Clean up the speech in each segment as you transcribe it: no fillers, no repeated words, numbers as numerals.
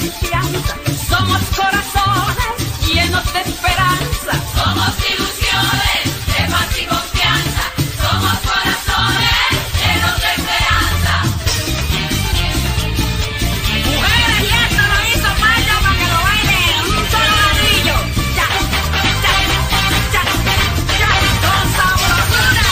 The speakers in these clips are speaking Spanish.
confianza. Somos corazones llenos de esperanza. Somos ilusiones de paz y confianza. Somos corazones llenos de esperanza. Mujeres, y esto lo hizo Mayo para que lo bailen un solo ladrillo. Ya, ya, ya, ya, con sabrosura.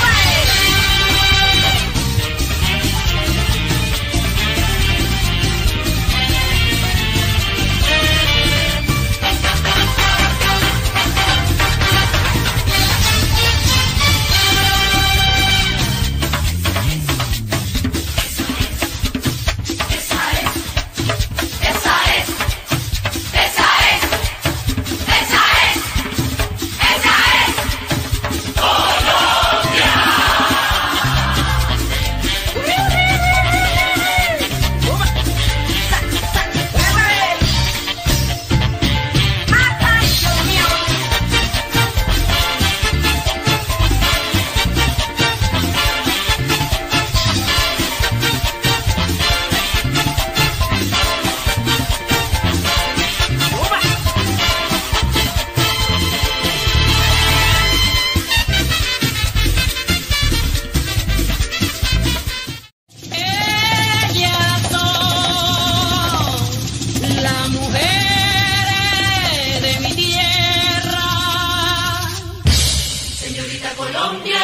Las mujeres de mi tierra. Señorita Colombia.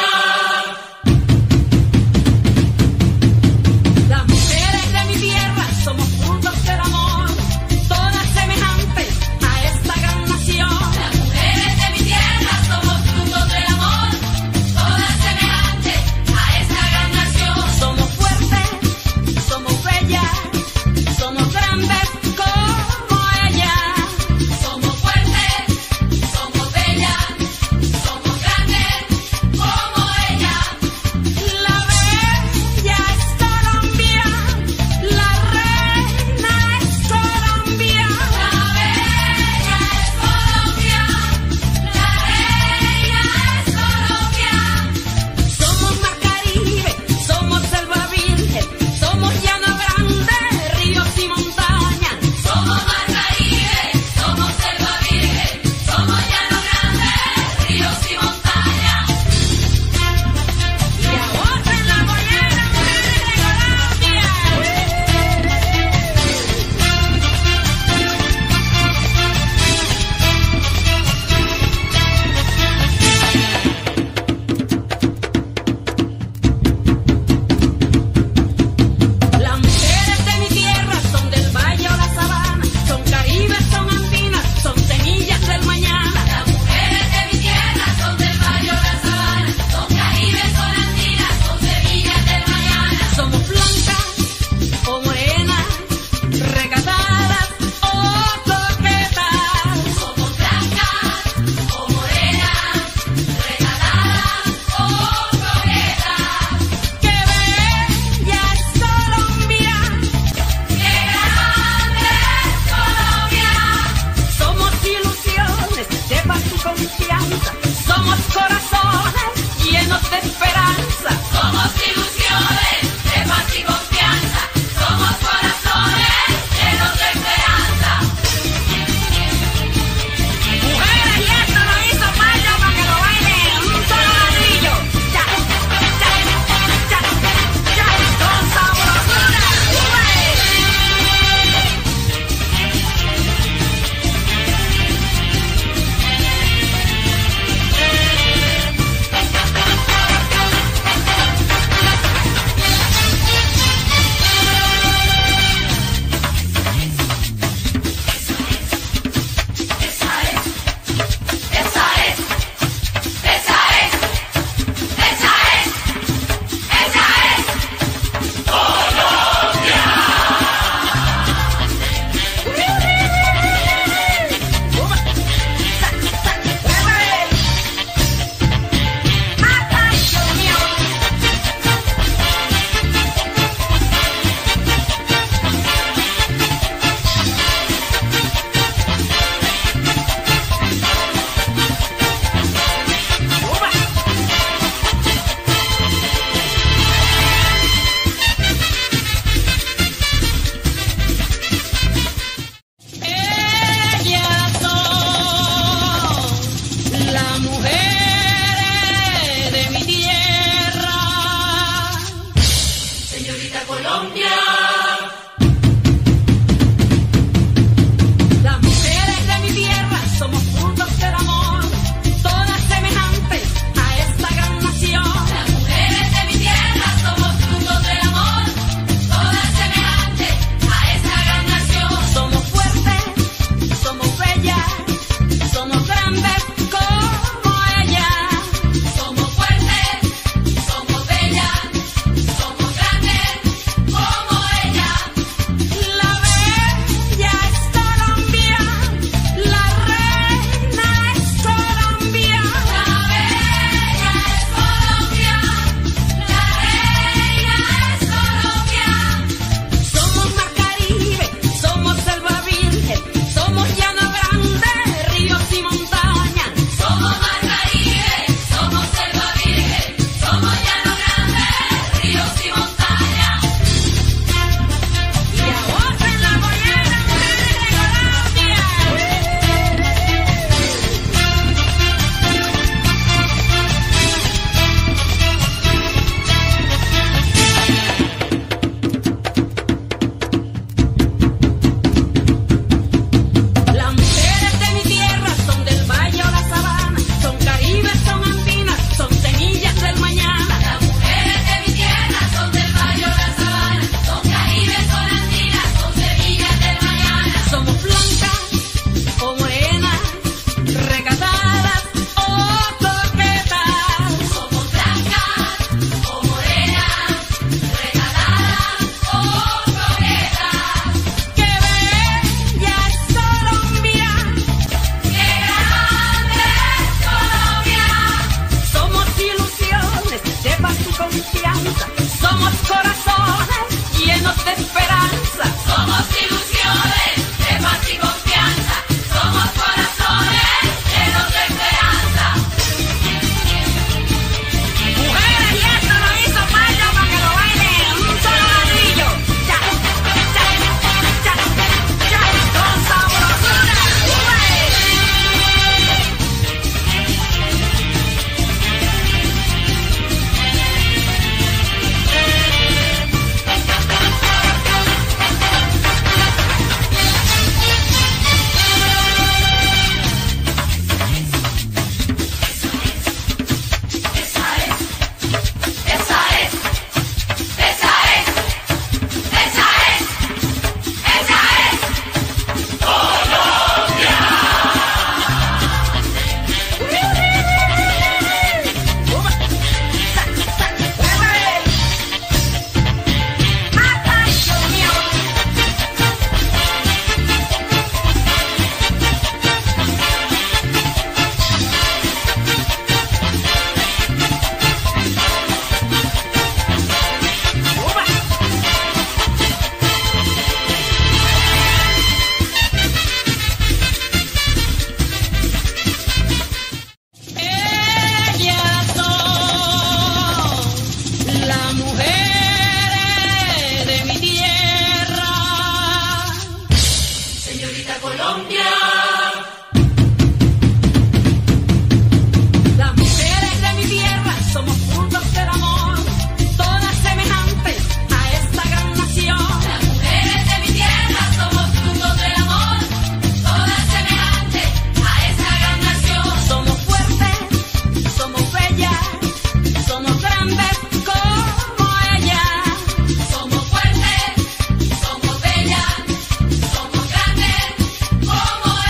Las mujeres de mi tierra somos frutos del amor, todas semejantes a esta gran nación. Las mujeres de mi tierra somos frutos del amor, todas semejantes a esta gran nación. Somos fuertes, somos bellas, somos grandes como Colombia. Las mujeres de mi tierra somos frutos del amor, todas semejantes a esta gran nación. Las mujeres de mi tierra somos frutos del amor, todas semejantes a esta gran nación. Somos fuertes, somos bellas, somos grandes como ellas. Somos fuertes, somos bellas, somos grandes como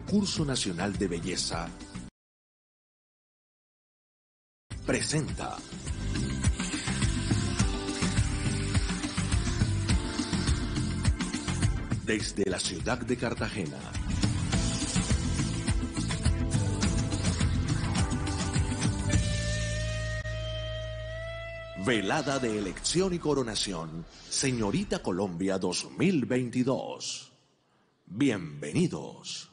Concurso Nacional de Belleza presenta desde la ciudad de Cartagena. Velada de elección y coronación, Señorita Colombia 2022. Bienvenidos.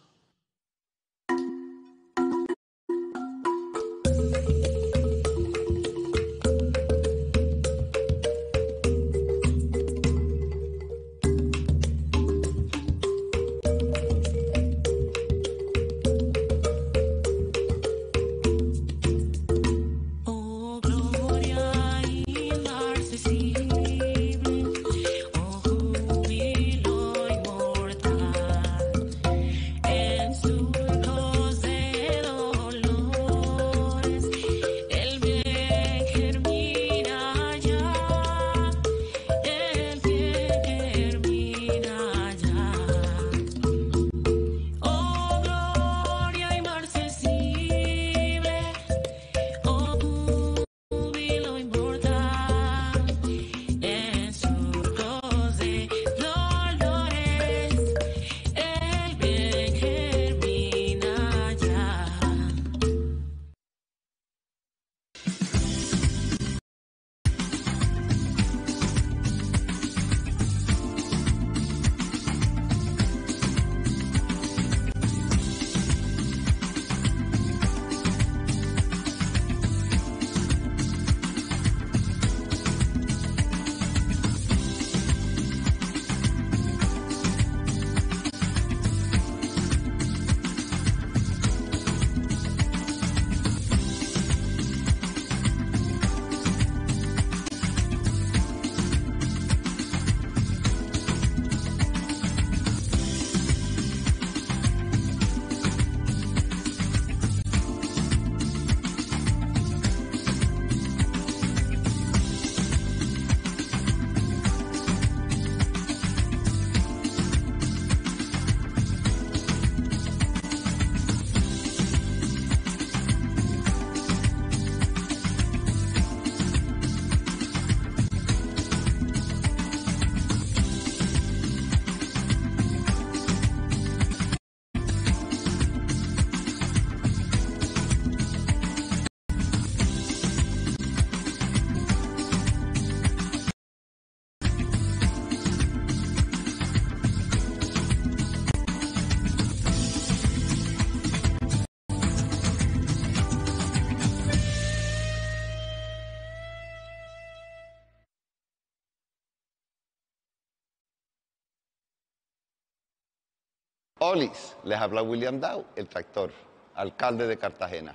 Olis, les habla William Dow, el tractor, alcalde de Cartagena.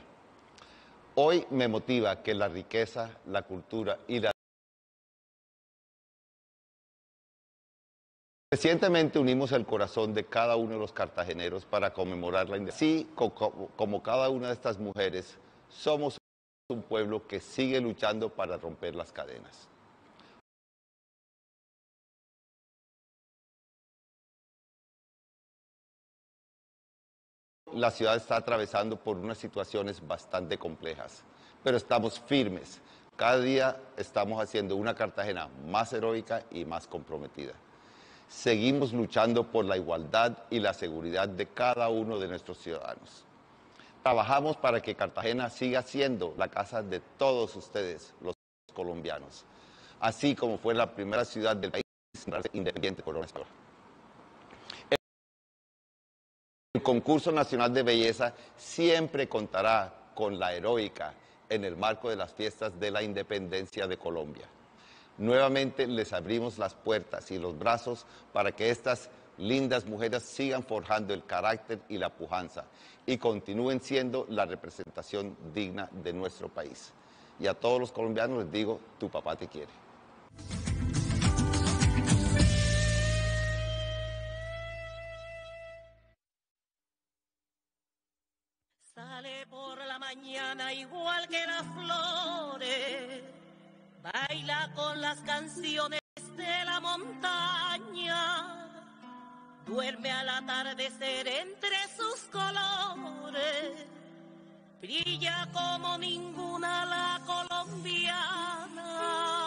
Hoy me motiva que la riqueza, la cultura y la... Recientemente unimos el corazón de cada uno de los cartageneros para conmemorar la independencia. Así como cada una de estas mujeres, somos un pueblo que sigue luchando para romper las cadenas. La ciudad está atravesando por unas situaciones bastante complejas, pero estamos firmes. Cada día estamos haciendo una Cartagena más heroica y más comprometida. Seguimos luchando por la igualdad y la seguridad de cada uno de nuestros ciudadanos. Trabajamos para que Cartagena siga siendo la casa de todos ustedes, los colombianos, así como fue la primera ciudad del país independiente por España. El Concurso Nacional de Belleza siempre contará con la heroica en el marco de las fiestas de la independencia de Colombia. Nuevamente les abrimos las puertas y los brazos para que estas lindas mujeres sigan forjando el carácter y la pujanza y continúen siendo la representación digna de nuestro país. Y a todos los colombianos les digo, tu papá te quiere. Sale por la mañana igual que las flores, baila con las canciones de la montaña, duerme al atardecer entre sus colores, brilla como ninguna la colombiana.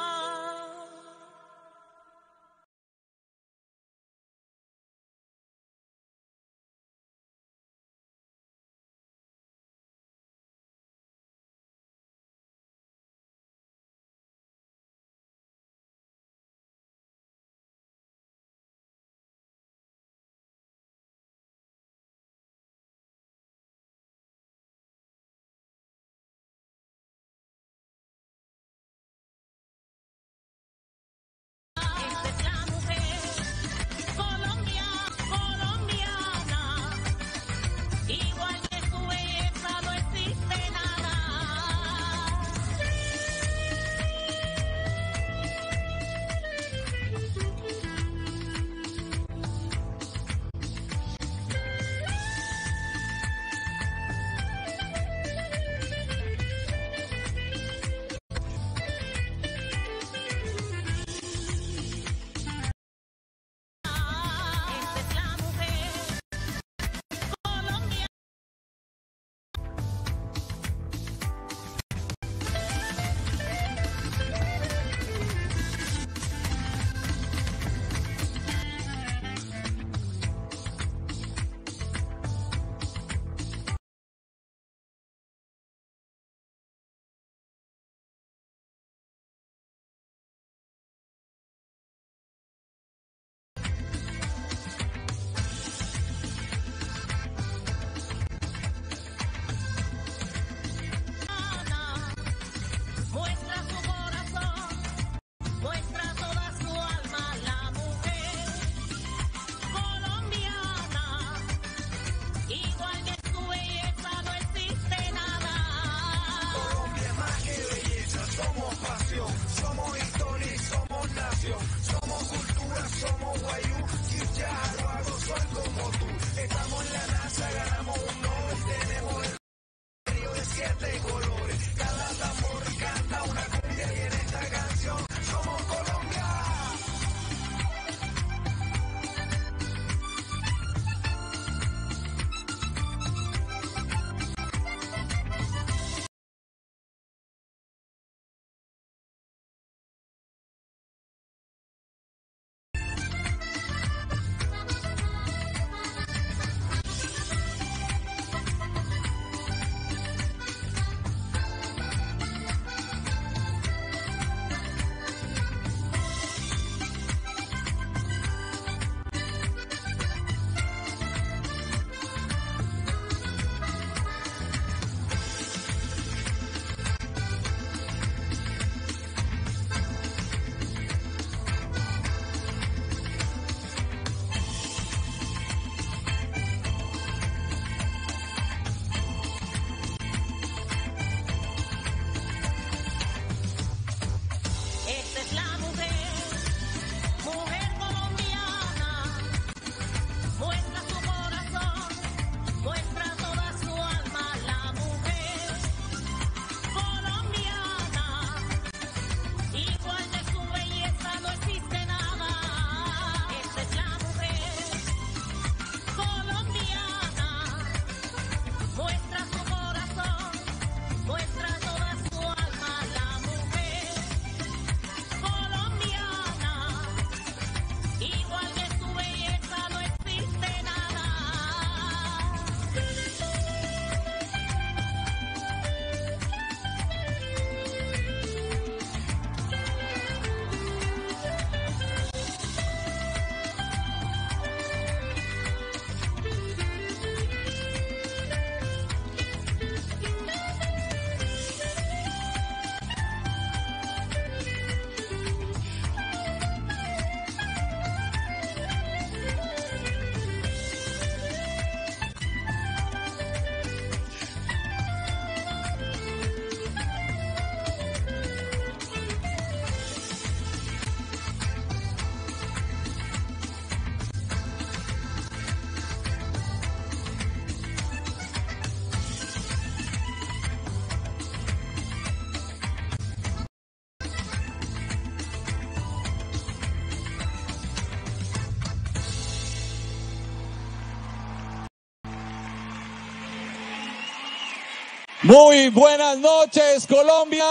Muy buenas noches, Colombia.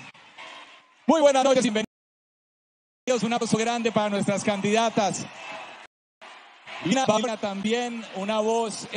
Muy buenas noches, bienvenidos. Un aplauso grande para nuestras candidatas. Y también una voz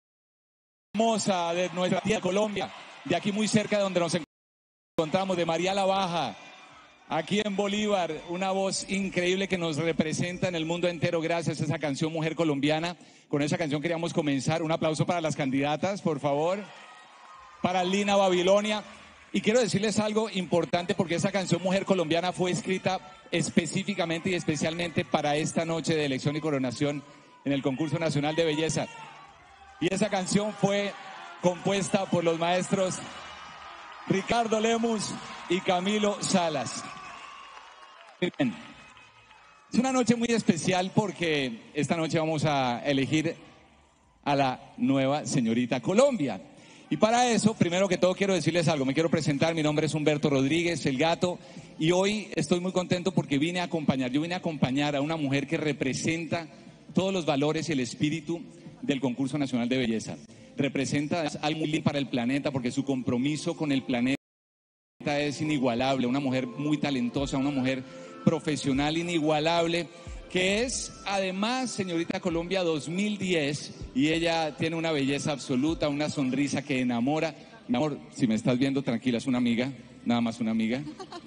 hermosa de nuestra tierra Colombia, de aquí muy cerca de donde nos encontramos, de María la Baja, aquí en Bolívar, una voz increíble que nos representa en el mundo entero gracias a esa canción Mujer Colombiana. Con esa canción queríamos comenzar. Un aplauso para las candidatas, por favor. Para Lina Babilonia. Y quiero decirles algo importante porque esa canción Mujer Colombiana fue escrita específicamente y especialmente para esta noche de elección y coronación en el Concurso Nacional de Belleza. Y esa canción fue compuesta por los maestros Ricardo Lemus y Camilo Salas. Bien. Es una noche muy especial porque esta noche vamos a elegir a la nueva señorita Colombia. Y para eso, primero que todo, quiero decirles algo. Me quiero presentar. Mi nombre es Humberto Rodríguez, el Gato. Y hoy estoy muy contento porque vine a acompañar a una mujer que representa todos los valores y el espíritu del Concurso Nacional de Belleza. Representa algo muy lindo para el planeta porque su compromiso con el planeta es inigualable. Una mujer muy talentosa, una mujer profesional inigualable, que es además señorita Colombia 2010 y ella tiene una belleza absoluta, una sonrisa que enamora. Mi amor, si me estás viendo, tranquila, es una amiga, nada más una amiga.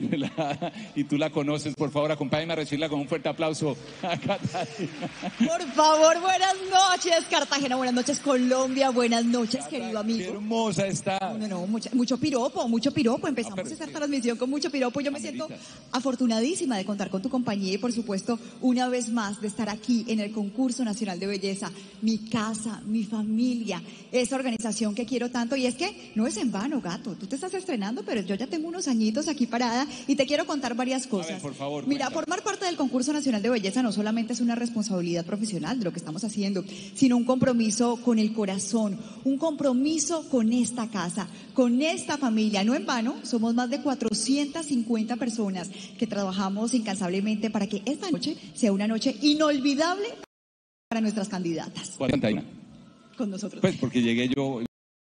Y tú la conoces, por favor, acompáñame a recibirla con un fuerte aplauso a Catalina. Por favor, buenas noches, Cartagena, buenas noches, Colombia, buenas noches, querido amigo. Qué hermosa está. No, mucho piropo. Empezamos esta transmisión con mucho piropo. Yo me siento afortunadísima de contar con tu compañía y, por supuesto, una vez más de estar aquí en el Concurso Nacional de Belleza. Mi casa, mi familia, esa organización que quiero tanto. Y es que no es en vano, Gato. Tú te estás estrenando, pero yo ya tengo unos añitos aquí parada y te quiero contar varias cosas. A ver, por favor, mira, cuéntame. formar parte del Concurso Nacional de Belleza no solamente es una responsabilidad profesional de lo que estamos haciendo, sino un compromiso con el corazón, un compromiso con esta casa, con esta familia. No en vano, somos más de 450 personas que trabajamos incansablemente para que esta noche sea una noche inolvidable para nuestras candidatas. 41. Con nosotros. Pues porque llegué yo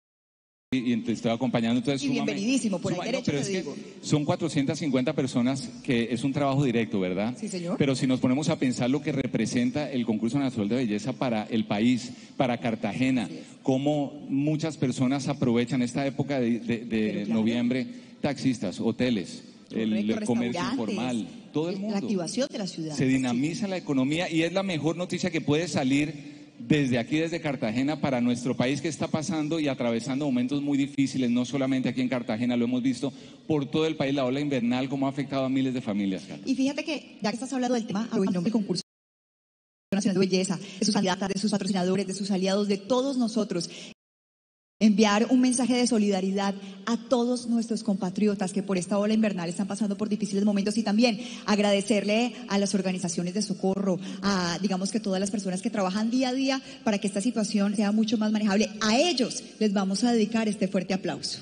y te estoy acompañando, entonces Y bienvenidísimo, por ahí derecho pero te es que digo. son 450 personas, que es un trabajo directo, ¿verdad? Sí, señor. Pero si nos ponemos a pensar lo que representa el Concurso Nacional de Belleza para el país, para Cartagena, cómo muchas personas aprovechan esta época de claro. noviembre, taxistas, hoteles, el comercio restaurantes, informal, todo el mundo. La activación de la ciudad. Se dinamiza la economía y es la mejor noticia que puede salir desde aquí, desde Cartagena, para nuestro país, que está pasando y atravesando momentos muy difíciles, no solamente aquí en Cartagena, lo hemos visto por todo el país, la ola invernal, cómo ha afectado a miles de familias. Y fíjate que, ya que estás hablando del tema, en nombre del Concurso Nacional de Belleza, de sus candidatas, de sus patrocinadores, de sus aliados, de todos nosotros, enviar un mensaje de solidaridad a todos nuestros compatriotas que por esta ola invernal están pasando por difíciles momentos y también agradecerle a las organizaciones de socorro, a digamos que todas las personas que trabajan día a día para que esta situación sea mucho más manejable. A ellos les vamos a dedicar este fuerte aplauso.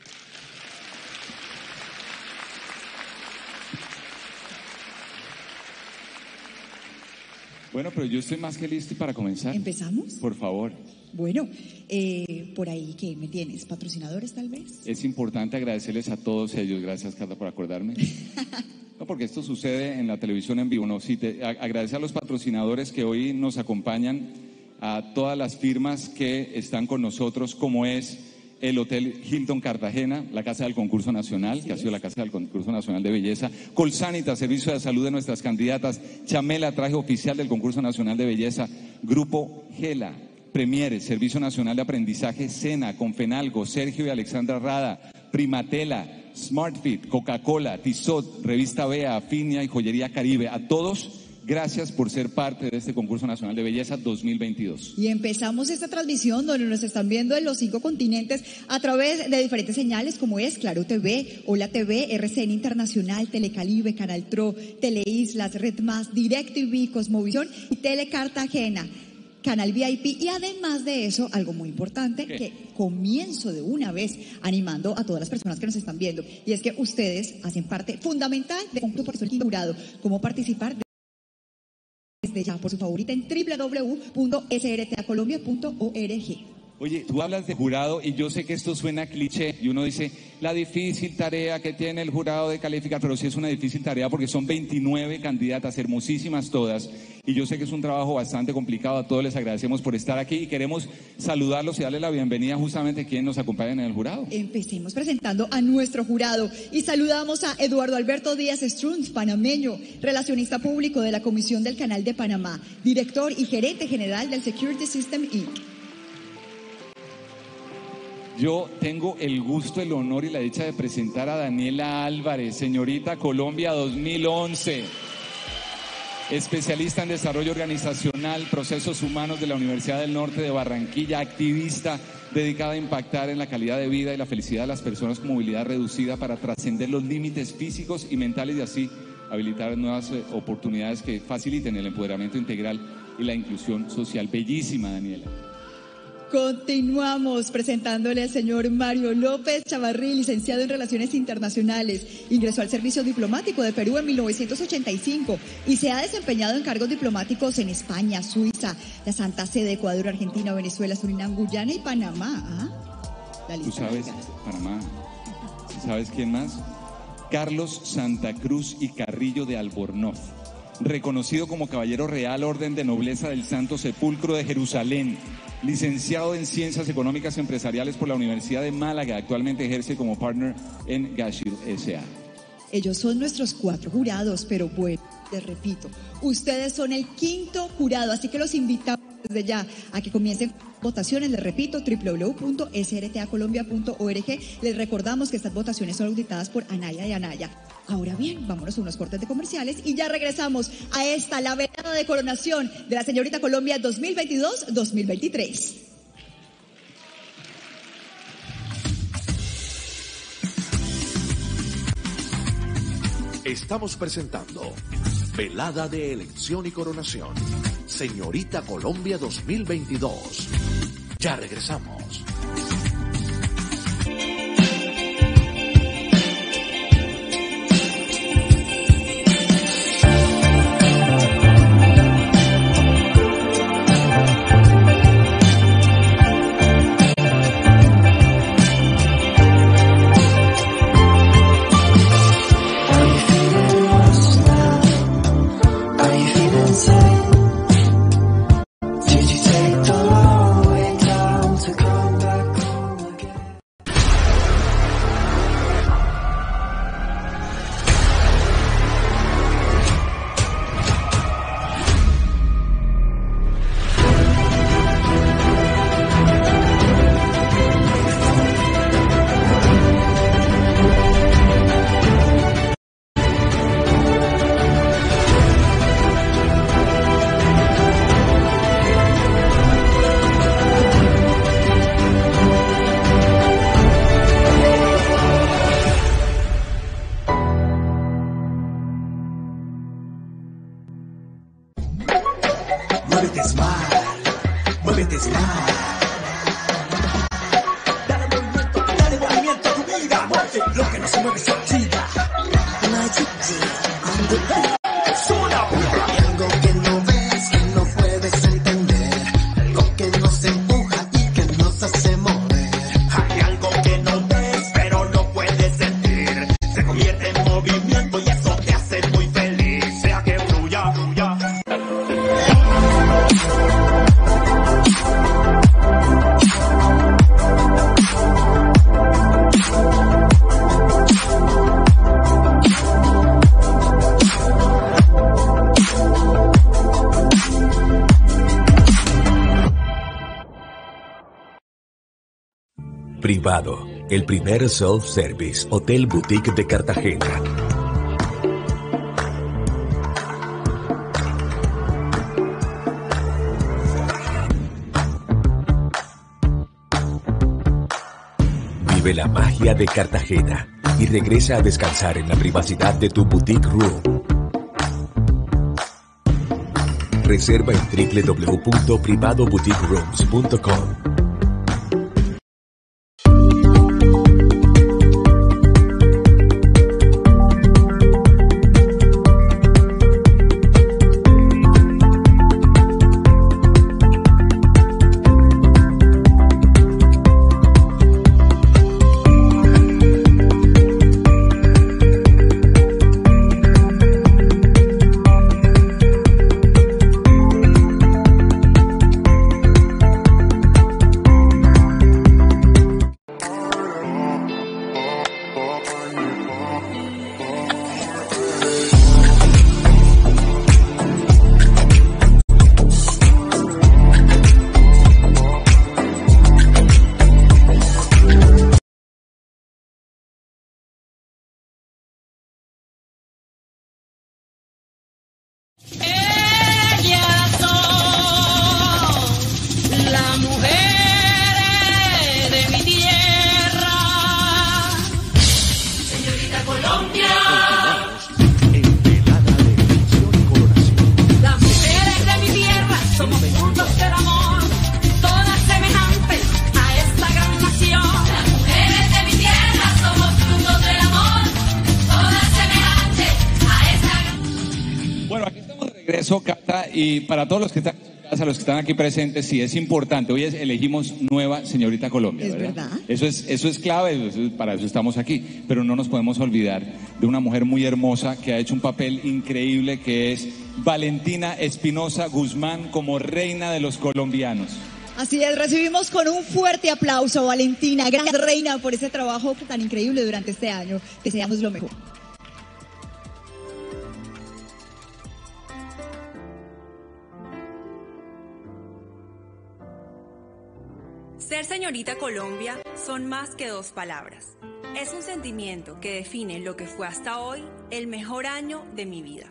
Bueno, pero yo estoy más que listo para comenzar. ¿Empezamos? Por favor. Bueno, por ahí, ¿qué me tienes? ¿Patrocinadores tal vez? Es importante agradecerles a todos ellos. Gracias, Carla, por acordarme. No, porque esto sucede en la televisión en vivo. No, sí, agradecer a los patrocinadores que hoy nos acompañan, a todas las firmas que están con nosotros, como es el Hotel Hilton Cartagena, la Casa del Concurso Nacional, que ha sido la Casa del Concurso Nacional de Belleza, Colsanita, Servicio de Salud de nuestras candidatas, Chamela, traje oficial del Concurso Nacional de Belleza, Grupo Gela, Premiere, Servicio Nacional de Aprendizaje, Sena, Confenalgo, Sergio y Alexandra Rada, Primatela, SmartFit, Coca-Cola, Tissot, Revista Bea, Afinia y Joyería Caribe. A todos, gracias por ser parte de este Concurso Nacional de Belleza 2022. Y empezamos esta transmisión donde nos están viendo en los 5 continentes a través de diferentes señales como es Claro TV, Hola TV, RCN Internacional, Telecaribe, Canal Tro, Teleislas, Red Más, DirecTV, Cosmovisión y Telecartagena. Canal VIP y además de eso, algo muy importante, que comienzo de una vez animando a todas las personas que nos están viendo, y es que ustedes hacen parte fundamental del concurso por el jurado. ¿Cómo participar? Desde ya por su favorita en www.srtacolombia.org. Oye, tú hablas de jurado y yo sé que esto suena cliché y uno dice la difícil tarea que tiene el jurado de calificar, pero sí es una difícil tarea porque son 29 candidatas, hermosísimas todas, y yo sé que es un trabajo bastante complicado. A todos les agradecemos por estar aquí y queremos saludarlos y darles la bienvenida justamente a quienes nos acompañan en el jurado. Empecemos presentando a nuestro jurado y saludamos a Eduardo Alberto Díaz Struns, panameño, relacionista público de la Comisión del Canal de Panamá, director y gerente general del Security System Inc. Yo tengo el gusto, el honor y la dicha de presentar a Daniela Álvarez, señorita Colombia 2011, especialista en desarrollo organizacional, procesos humanos de la Universidad del Norte de Barranquilla, activista dedicada a impactar en la calidad de vida y la felicidad de las personas con movilidad reducida para trascender los límites físicos y mentales y así habilitar nuevas oportunidades que faciliten el empoderamiento integral y la inclusión social. Bellísima, Daniela. Continuamos presentándole al señor Mario López Chavarrí, licenciado en Relaciones Internacionales. Ingresó al servicio diplomático de Perú en 1985 y se ha desempeñado en cargos diplomáticos en España, Suiza, la Santa Sede, Ecuador, Argentina, Venezuela, Surinam, Guyana y Panamá. La ¿Tú lista sabes, larga. Panamá, sabes quién más? Carlos Santa Cruz y Carrillo de Albornoz, reconocido como Caballero Real Orden de Nobleza del Santo Sepulcro de Jerusalén, licenciado en Ciencias Económicas Empresariales por la Universidad de Málaga, actualmente ejerce como partner en Gashil S.A. Ellos son nuestros 4 jurados, pero bueno, les repito, ustedes son el 5º jurado, así que los invitamos desde ya a que comiencen votaciones. Les repito, www.srtacolombia.org. Les recordamos que estas votaciones son auditadas por Anaya y Anaya. Ahora bien, vámonos a unos cortes de comerciales y ya regresamos a esta, la velada de coronación de la señorita Colombia 2022-2023. Estamos presentando Velada de Elección y Coronación, Señorita Colombia 2022. Ya regresamos. Muévete smile, muévete smile. Dale movimiento a tu vida, muévete, lo que no se mueve se activa. Magic D on the beat. Suena. Hay algo que no ves, que no puedes entender, algo que nos empuja y que nos hace mover. Hay algo que no ves, pero no puedes sentir, se convierte en movimiento y eso te hace muy feliz. Sea que fluya, fluya. Privado, el primer self-service hotel boutique de Cartagena. Vive la magia de Cartagena y regresa a descansar en la privacidad de tu boutique room. Reserva en www.privadoboutiquerooms.com. regreso, Cata, y para todos los que están en casa, los que están aquí presentes, sí, es importante. Hoy elegimos nueva señorita Colombia, Es ¿verdad? verdad. Eso es clave, para eso estamos aquí. Pero no nos podemos olvidar de una mujer muy hermosa que ha hecho un papel increíble, que es Valentina Espinosa Guzmán como reina de los colombianos. Así es, recibimos con un fuerte aplauso a Valentina, gran reina, por ese trabajo tan increíble durante este año. Deseamos lo mejor. Ser señorita Colombia son más que dos palabras. Es un sentimiento que define lo que fue hasta hoy el mejor año de mi vida.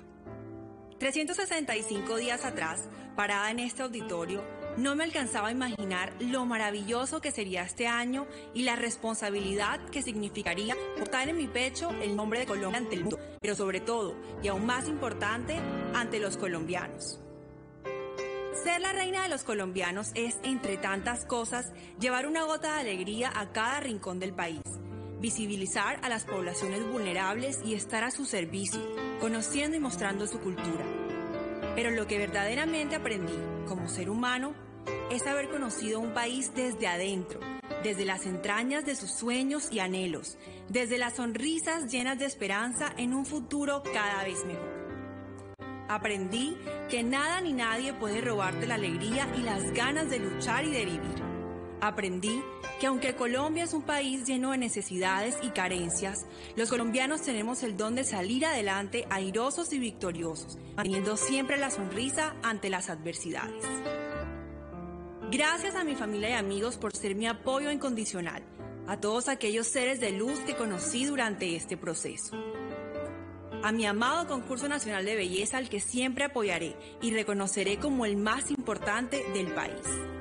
365 días atrás, parada en este auditorio, no me alcanzaba a imaginar lo maravilloso que sería este año y la responsabilidad que significaría portar en mi pecho el nombre de Colombia ante el mundo, pero sobre todo, y aún más importante, ante los colombianos. Ser la reina de los colombianos es, entre tantas cosas, llevar una gota de alegría a cada rincón del país, visibilizar a las poblaciones vulnerables y estar a su servicio, conociendo y mostrando su cultura. Pero lo que verdaderamente aprendí como ser humano es haber conocido un país desde adentro, desde las entrañas de sus sueños y anhelos, desde las sonrisas llenas de esperanza en un futuro cada vez mejor. Aprendí que nada ni nadie puede robarte la alegría y las ganas de luchar y de vivir. Aprendí que aunque Colombia es un país lleno de necesidades y carencias, los colombianos tenemos el don de salir adelante airosos y victoriosos, manteniendo siempre la sonrisa ante las adversidades. Gracias a mi familia y amigos por ser mi apoyo incondicional, a todos aquellos seres de luz que conocí durante este proceso. A mi amado Concurso Nacional de Belleza, al que siempre apoyaré y reconoceré como el más importante del país.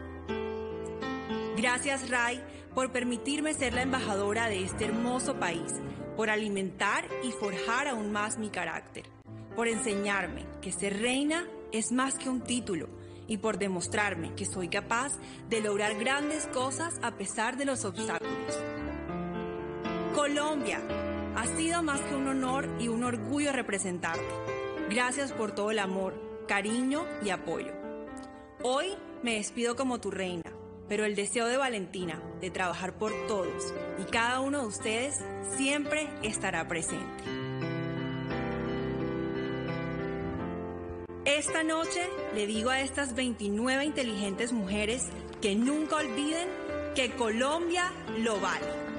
Gracias, Ray, por permitirme ser la embajadora de este hermoso país, por alimentar y forjar aún más mi carácter, por enseñarme que ser reina es más que un título y por demostrarme que soy capaz de lograr grandes cosas a pesar de los obstáculos. Colombia, ha sido más que un honor y un orgullo representarte. Gracias por todo el amor, cariño y apoyo. Hoy me despido como tu reina, pero el deseo de Valentina de trabajar por todos y cada uno de ustedes siempre estará presente. Esta noche le digo a estas 29 inteligentes mujeres que nunca olviden que Colombia lo vale.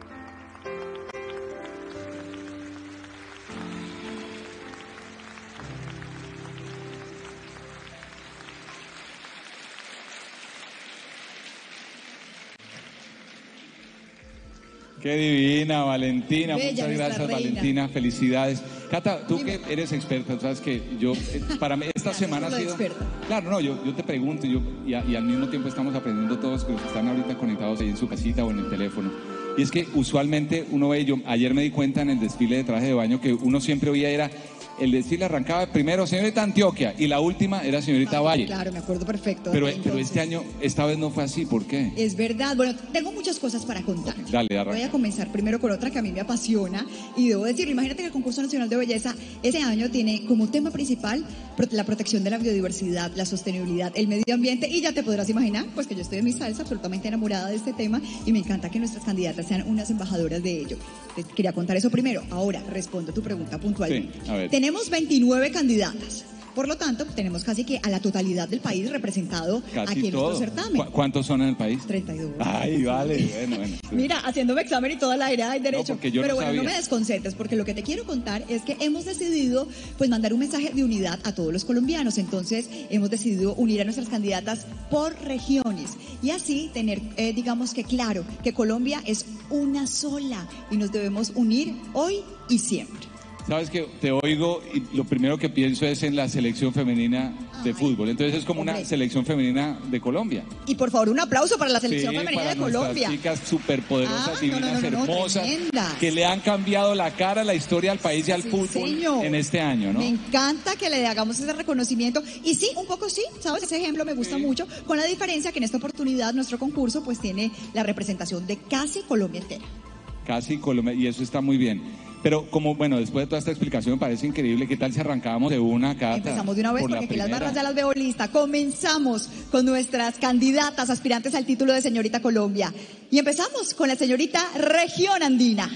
Qué divina, Valentina. Bella, Muchas nuestra gracias, reina. Valentina. Felicidades. Cata, tú que eres experta, sabes que yo, para mí, esta semana ha la sido... experta. Claro, no, yo te pregunto, y al mismo tiempo estamos aprendiendo todos los que están ahorita conectados ahí en su casita o en el teléfono. Y es que usualmente uno ve, ayer me di cuenta en el desfile de traje de baño que uno siempre oía era... El desfile arrancaba primero señorita Antioquia y la última era señorita Valle. Claro, me acuerdo perfecto. Pero Entonces, este año, esta vez no fue así, ¿por qué? es verdad. Bueno, tengo muchas cosas para contar. Dale, arranca. Voy a comenzar primero con otra que a mí me apasiona y debo decirlo. Imagínate que el Concurso Nacional de Belleza este año tiene como tema principal la protección de la biodiversidad, la sostenibilidad, el medio ambiente y ya te podrás imaginar pues que yo estoy en mi salsa absolutamente enamorada de este tema y me encanta que nuestras candidatas sean unas embajadoras de ello. Entonces, quería contar eso primero. Ahora respondo tu pregunta puntualmente. Sí, a ver. Tenemos 29 candidatas. Por lo tanto, tenemos casi que a la totalidad del país representado Casi aquí en todo. nuestro certamen. ¿Cuántos son en el país? 32. Ay, vale, bueno. Sí. Mira, haciéndome examen y toda la era hay derecho. porque yo Pero no bueno, no sabía. me desconcentres, porque lo que te quiero contar es que hemos decidido pues mandar un mensaje de unidad a todos los colombianos. Entonces, hemos decidido unir a nuestras candidatas por regiones y así tener, digamos que claro, que Colombia es una sola y nos debemos unir hoy y siempre. Sabes que te oigo y lo primero que pienso es en la selección femenina de Ay, fútbol. Entonces es como una hombre. selección femenina de Colombia. Y por favor, un aplauso para la selección Sí, femenina para de nuestras Colombia. chicas superpoderosas, Ah, divinas, no, hermosas, tremendas. que le han cambiado la cara, la historia al país y al Sí, fútbol señor. en este año, ¿no? Me encanta que le hagamos ese reconocimiento. Y sí, un poco sí, ¿sabes? Ese ejemplo me gusta mucho, con la diferencia que en esta oportunidad nuestro concurso pues tiene la representación de casi Colombia entera. Casi Colombia, y eso está muy bien. Pero como, bueno, después de toda esta explicación me parece increíble. ¿Qué tal si arrancábamos de una, Cata? Empezamos de una vez por la porque aquí las primera? barras ya las veo listas. Comenzamos con nuestras candidatas aspirantes al título de Señorita Colombia. Y empezamos con la señorita Región Andina.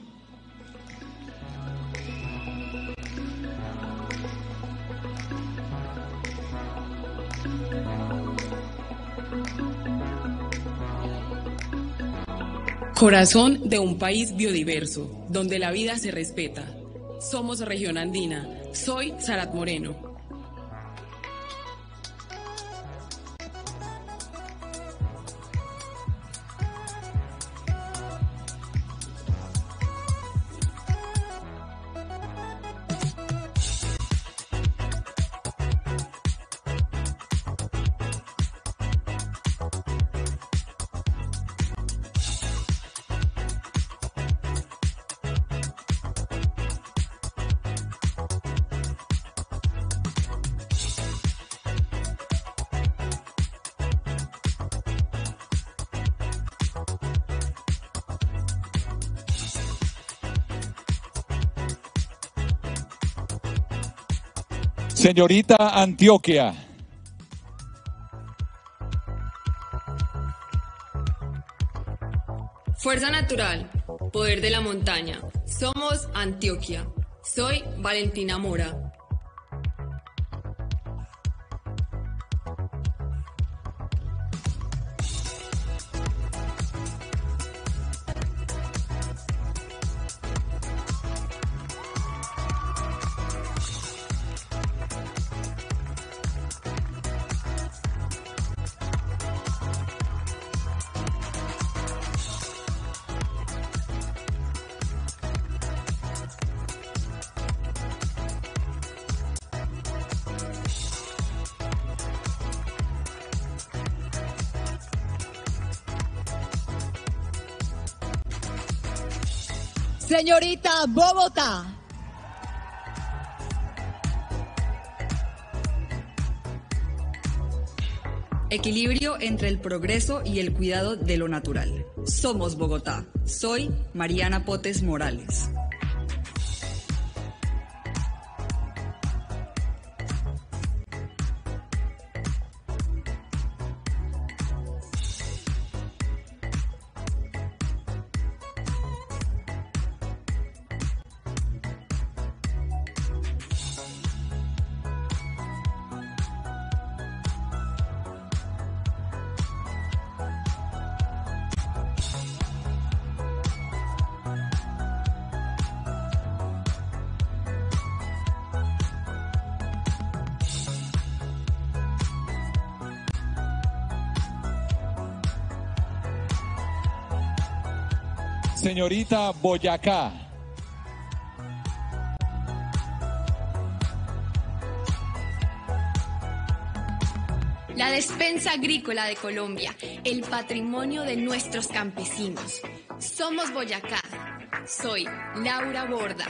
Corazón de un país biodiverso, donde la vida se respeta. Somos Región Andina. Soy Sarat Moreno. Señorita Antioquia. Fuerza natural, poder de la montaña. Somos Antioquia. Soy Valentina Mora. Señorita Bogotá. Equilibrio entre el progreso y el cuidado de lo natural. Somos Bogotá. Soy Mariana Potes Morales. Señorita Boyacá. La despensa agrícola de Colombia, el patrimonio de nuestros campesinos. Somos Boyacá. Soy Laura Borda.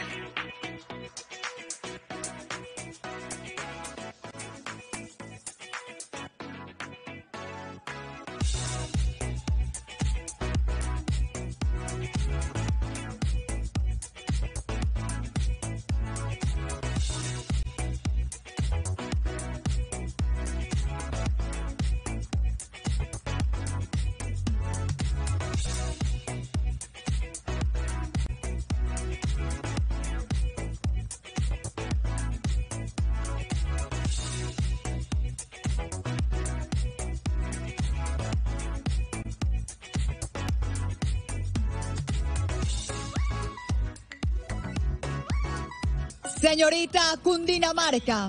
Señorita Cundinamarca.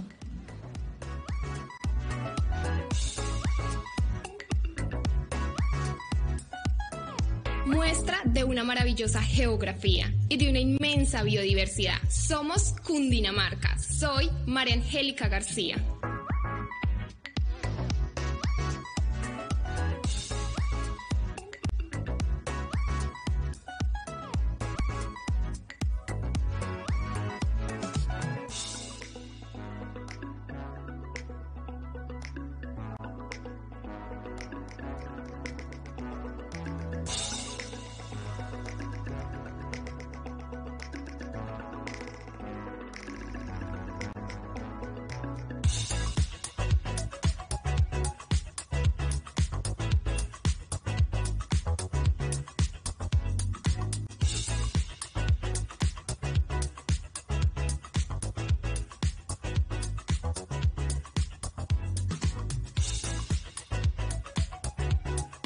Muestra de una maravillosa geografía y de una inmensa biodiversidad. Somos Cundinamarca. Soy María Angélica García.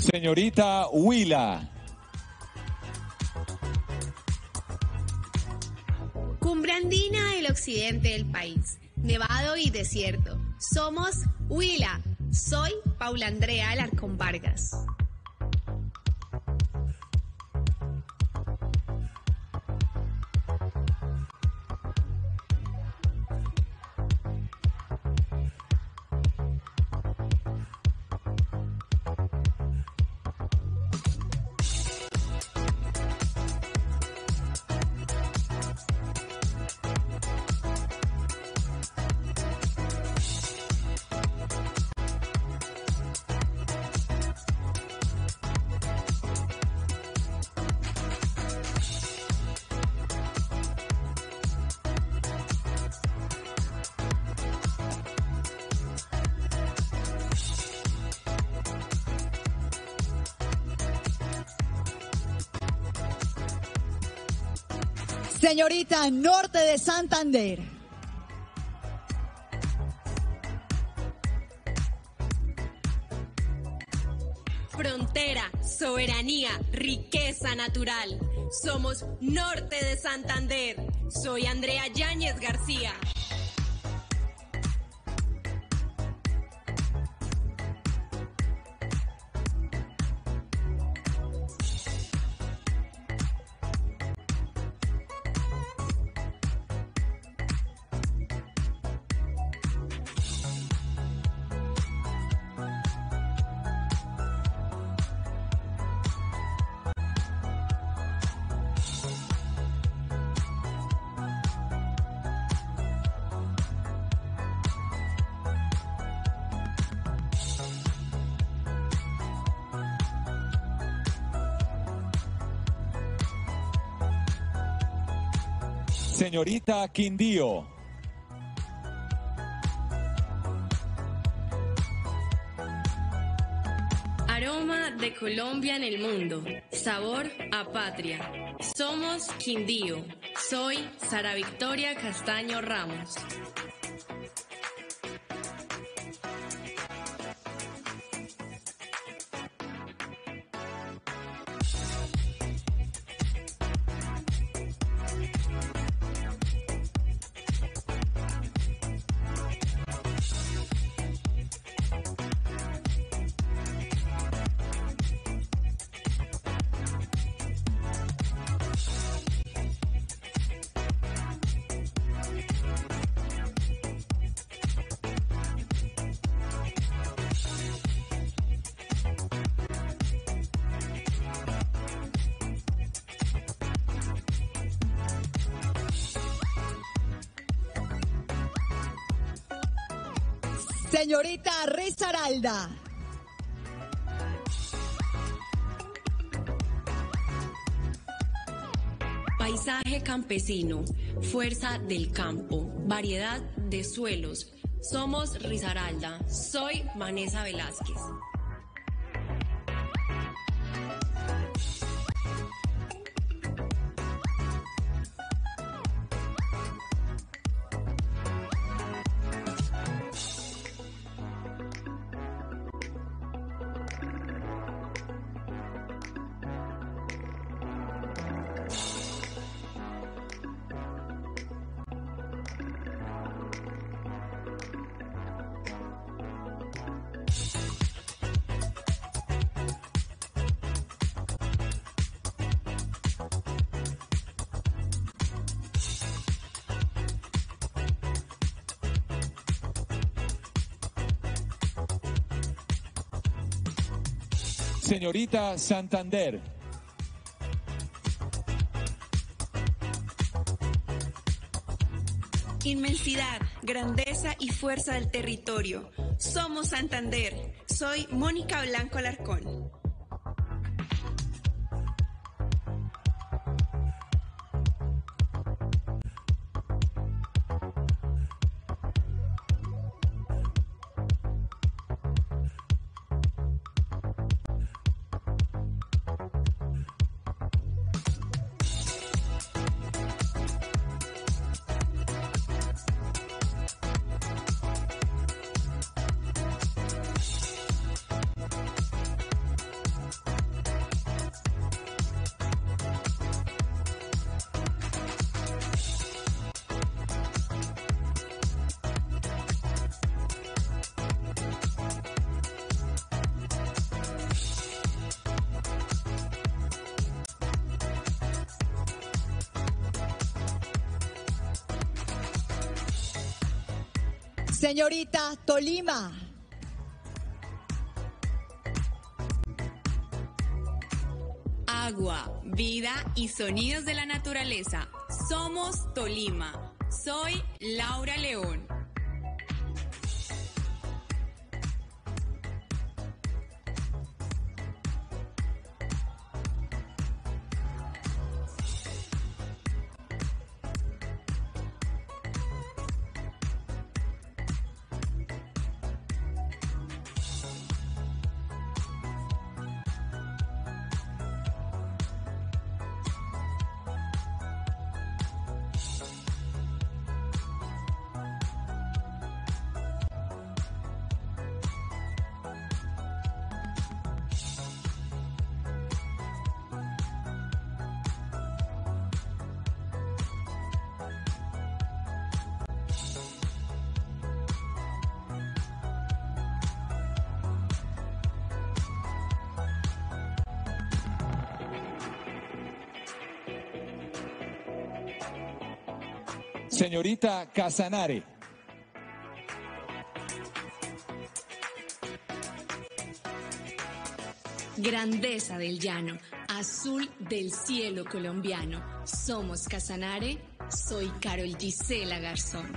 Señorita Huila. Cumbre andina del occidente del país, nevado y desierto. Somos Huila. Soy Paula Andrea Alarcón Vargas. Señorita Norte de Santander. Frontera, soberanía, riqueza natural. Somos Norte de Santander. Soy Andrea Yáñez García. Señorita Quindío. Aroma de Colombia en el mundo. Sabor a patria. Somos Quindío. Soy Sara Victoria Castaño Ramos. Señorita Risaralda. Paisaje campesino, fuerza del campo, variedad de suelos. Somos Risaralda. Soy Vanessa Velázquez. Señorita Santander. Inmensidad, grandeza y fuerza del territorio. Somos Santander. Soy Mónica Blanco Alarcón. Señorita Tolima. Agua, vida y sonidos de la naturaleza. Somos Tolima. Soy Laura León. Señorita Casanare. Grandeza del llano, azul del cielo colombiano. Somos Casanare, soy Carol Gisela Garzón.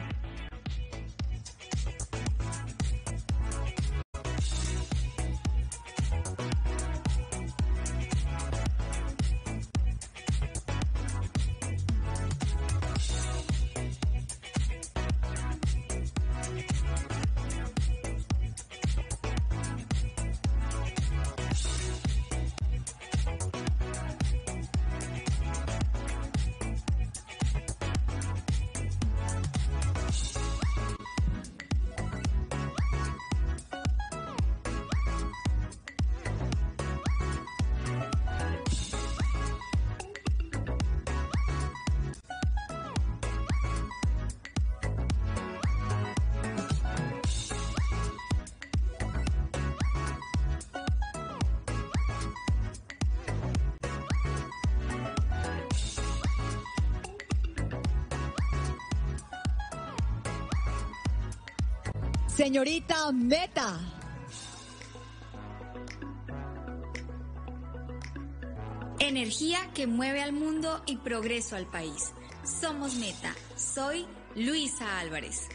Señorita Meta. Energía que mueve al mundo y progreso al país. Somos Meta. Soy Luisa Álvarez.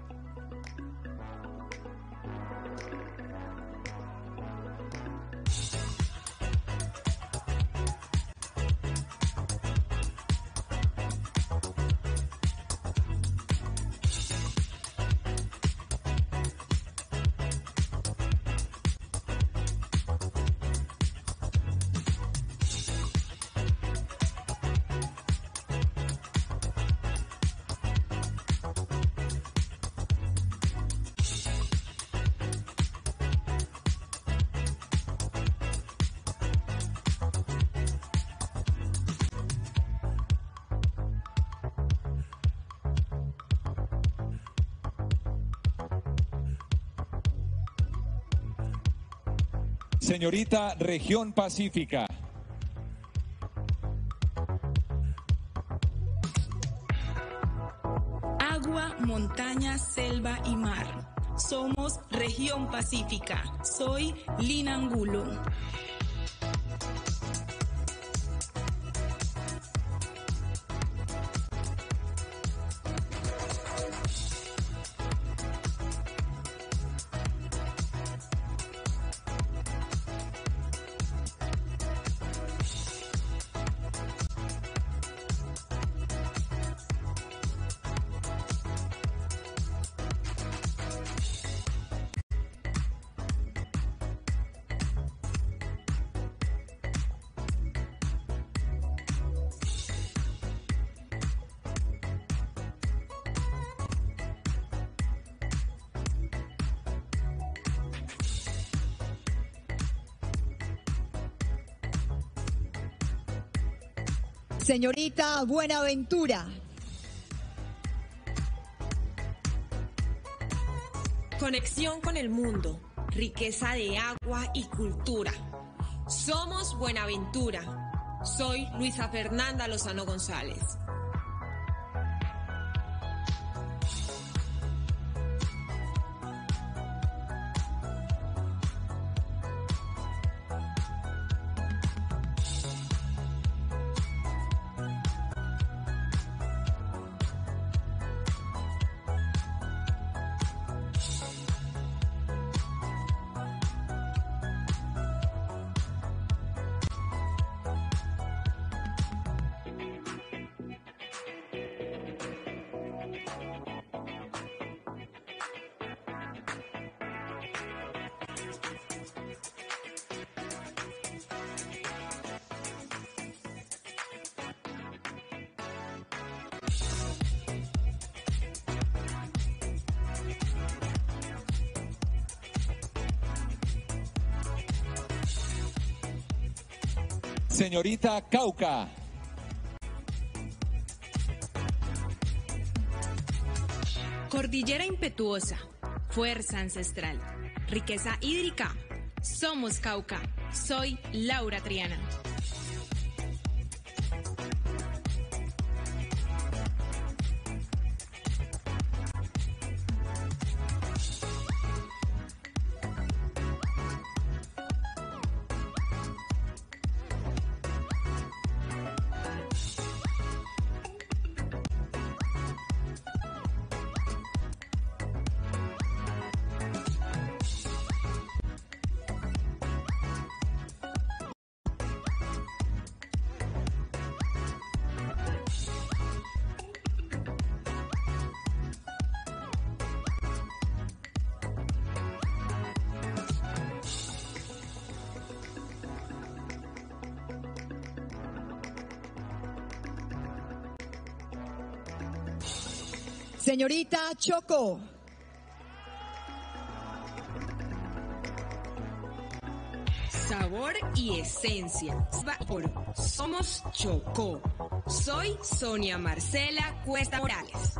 Señorita Región Pacífica. Agua, montaña, selva y mar. Somos Región Pacífica. Soy Lina Angulo. Señorita Buenaventura. Conexión con el mundo, riqueza de agua y cultura. Somos Buenaventura. Soy Luisa Fernanda Lozano González. Señorita Cauca. Cordillera impetuosa, fuerza ancestral, riqueza hídrica. Somos Cauca. Soy Laura Triana. Señorita Choco. Sabor y esencia. Somos Chocó. Soy Sonia Marcela Cuesta Morales.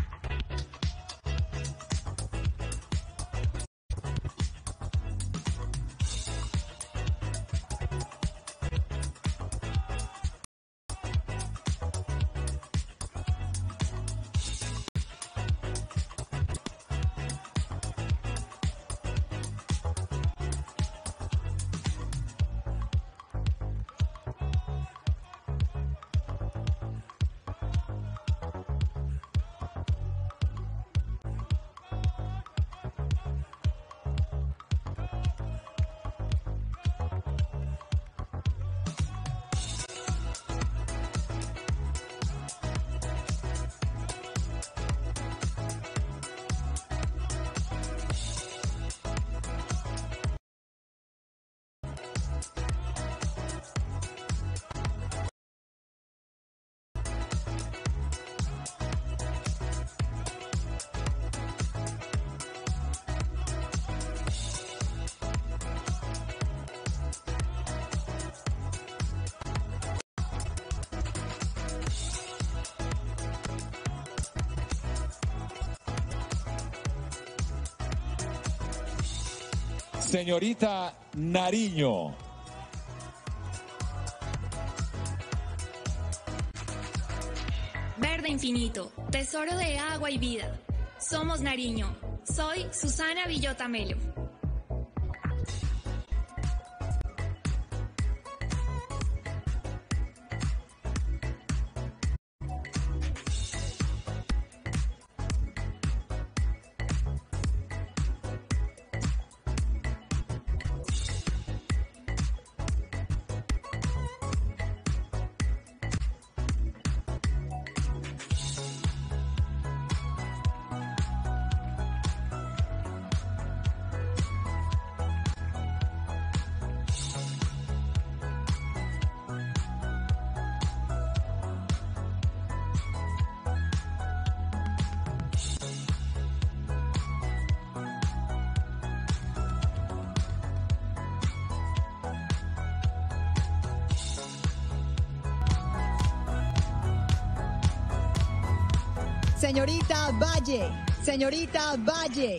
Señorita Nariño. Verde infinito, tesoro de agua y vida. Somos Nariño. Soy Susana Villota Melo. Señorita Valle. Señorita Valle.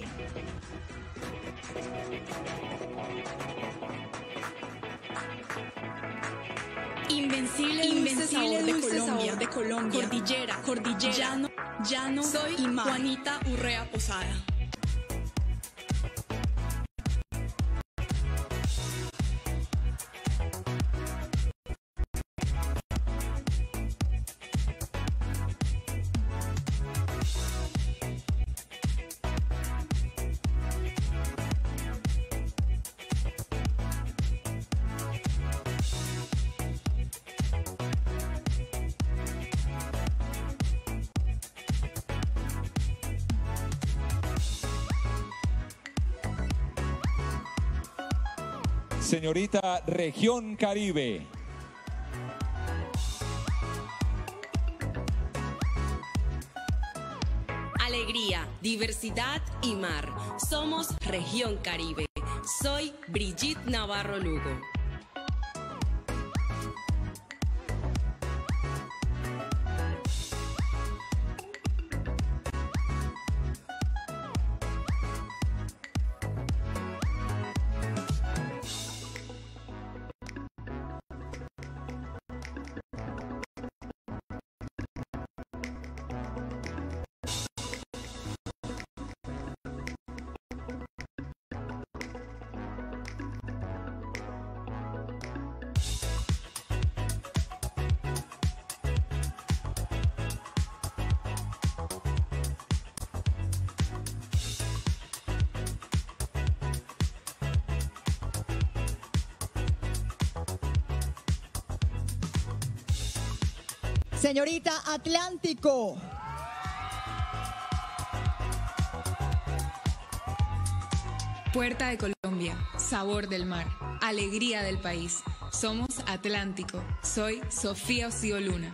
Invencible sabor de Colombia. Cordillera. Llano soy y mar. Juanita Urrea Posada. Señorita Región Caribe. Alegría, diversidad y mar. Somos Región Caribe. Soy Brigitte Navarro Lugo. Señorita Atlántico. Puerta de Colombia, sabor del mar, alegría del país. Somos Atlántico. Soy Sofía Osío Luna.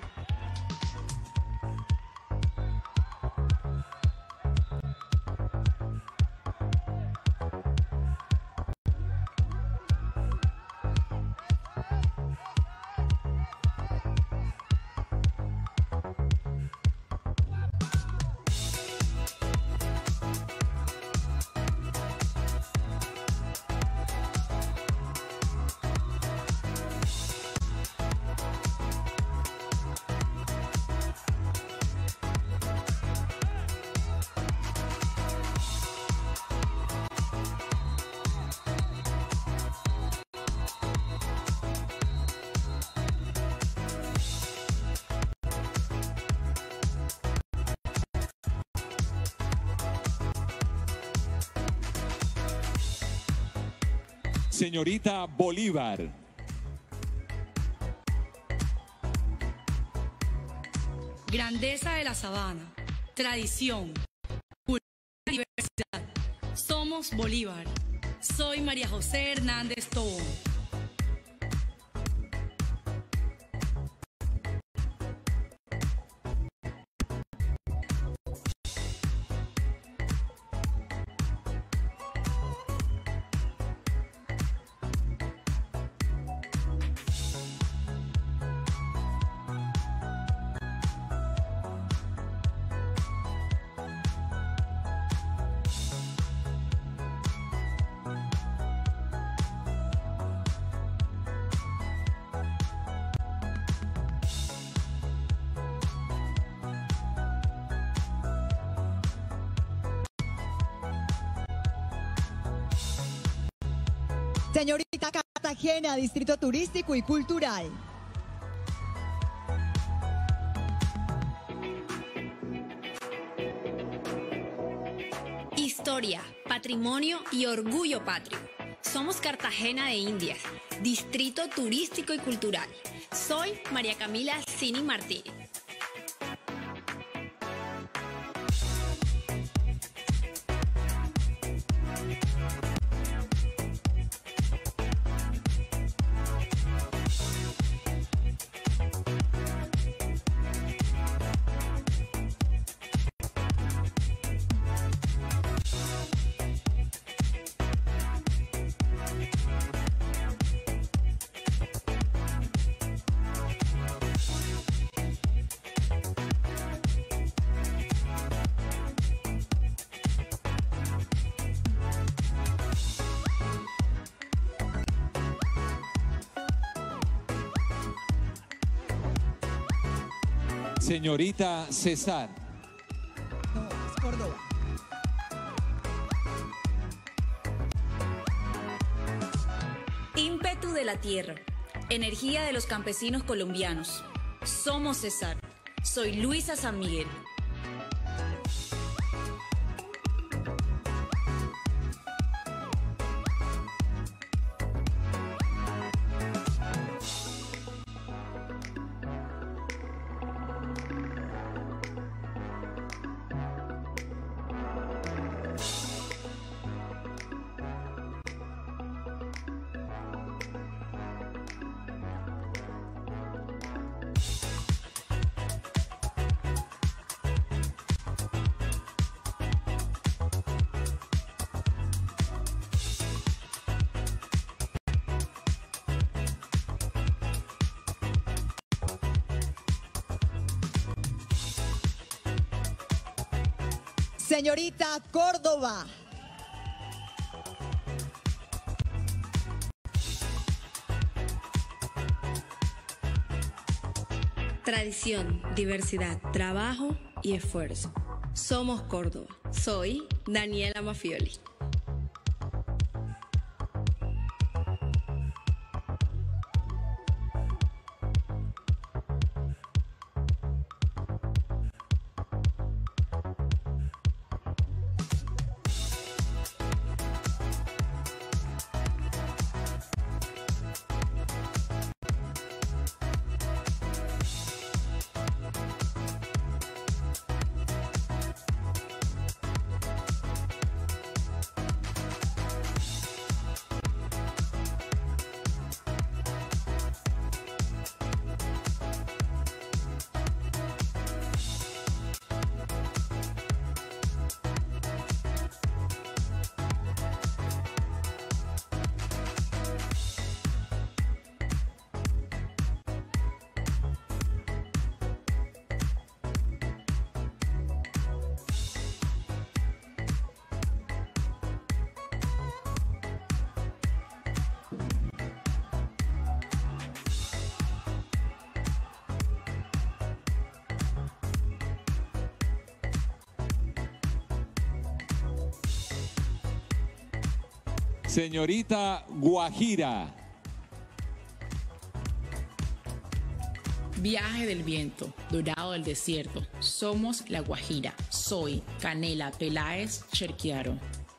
Señorita Bolívar. Grandeza de la sabana, tradición, cultura y diversidad. Somos Bolívar. Soy María José Hernández Tobón. Señorita Cartagena, Distrito Turístico y Cultural. Historia, patrimonio y orgullo patrio. Somos Cartagena de Indias, Distrito Turístico y Cultural. Soy María Camila Cini Martínez. Señorita César. No, es Córdoba. Ímpetu de la tierra, energía de los campesinos colombianos. Somos César. Soy Luisa San Miguel. Señorita Córdoba. Tradición, diversidad, trabajo y esfuerzo. Somos Córdoba. Soy Daniela Mafioli. Señorita Guajira. Viaje del viento, dorado del desierto. Somos la Guajira. Soy Canela Peláez Cherquiaro.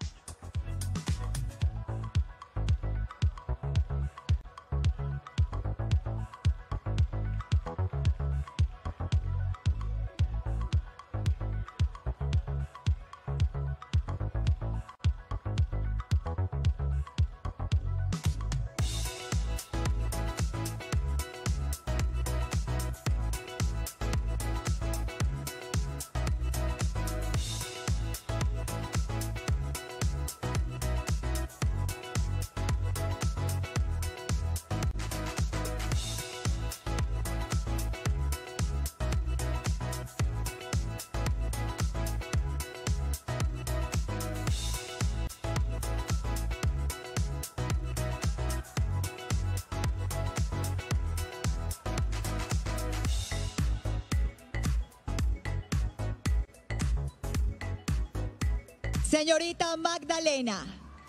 Señorita Magdalena.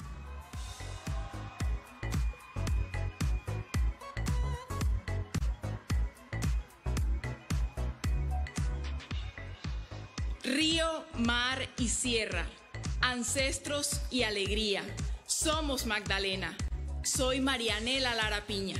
Río, mar y sierra, ancestros y alegría. Somos Magdalena. Soy Marianela Lara Piña.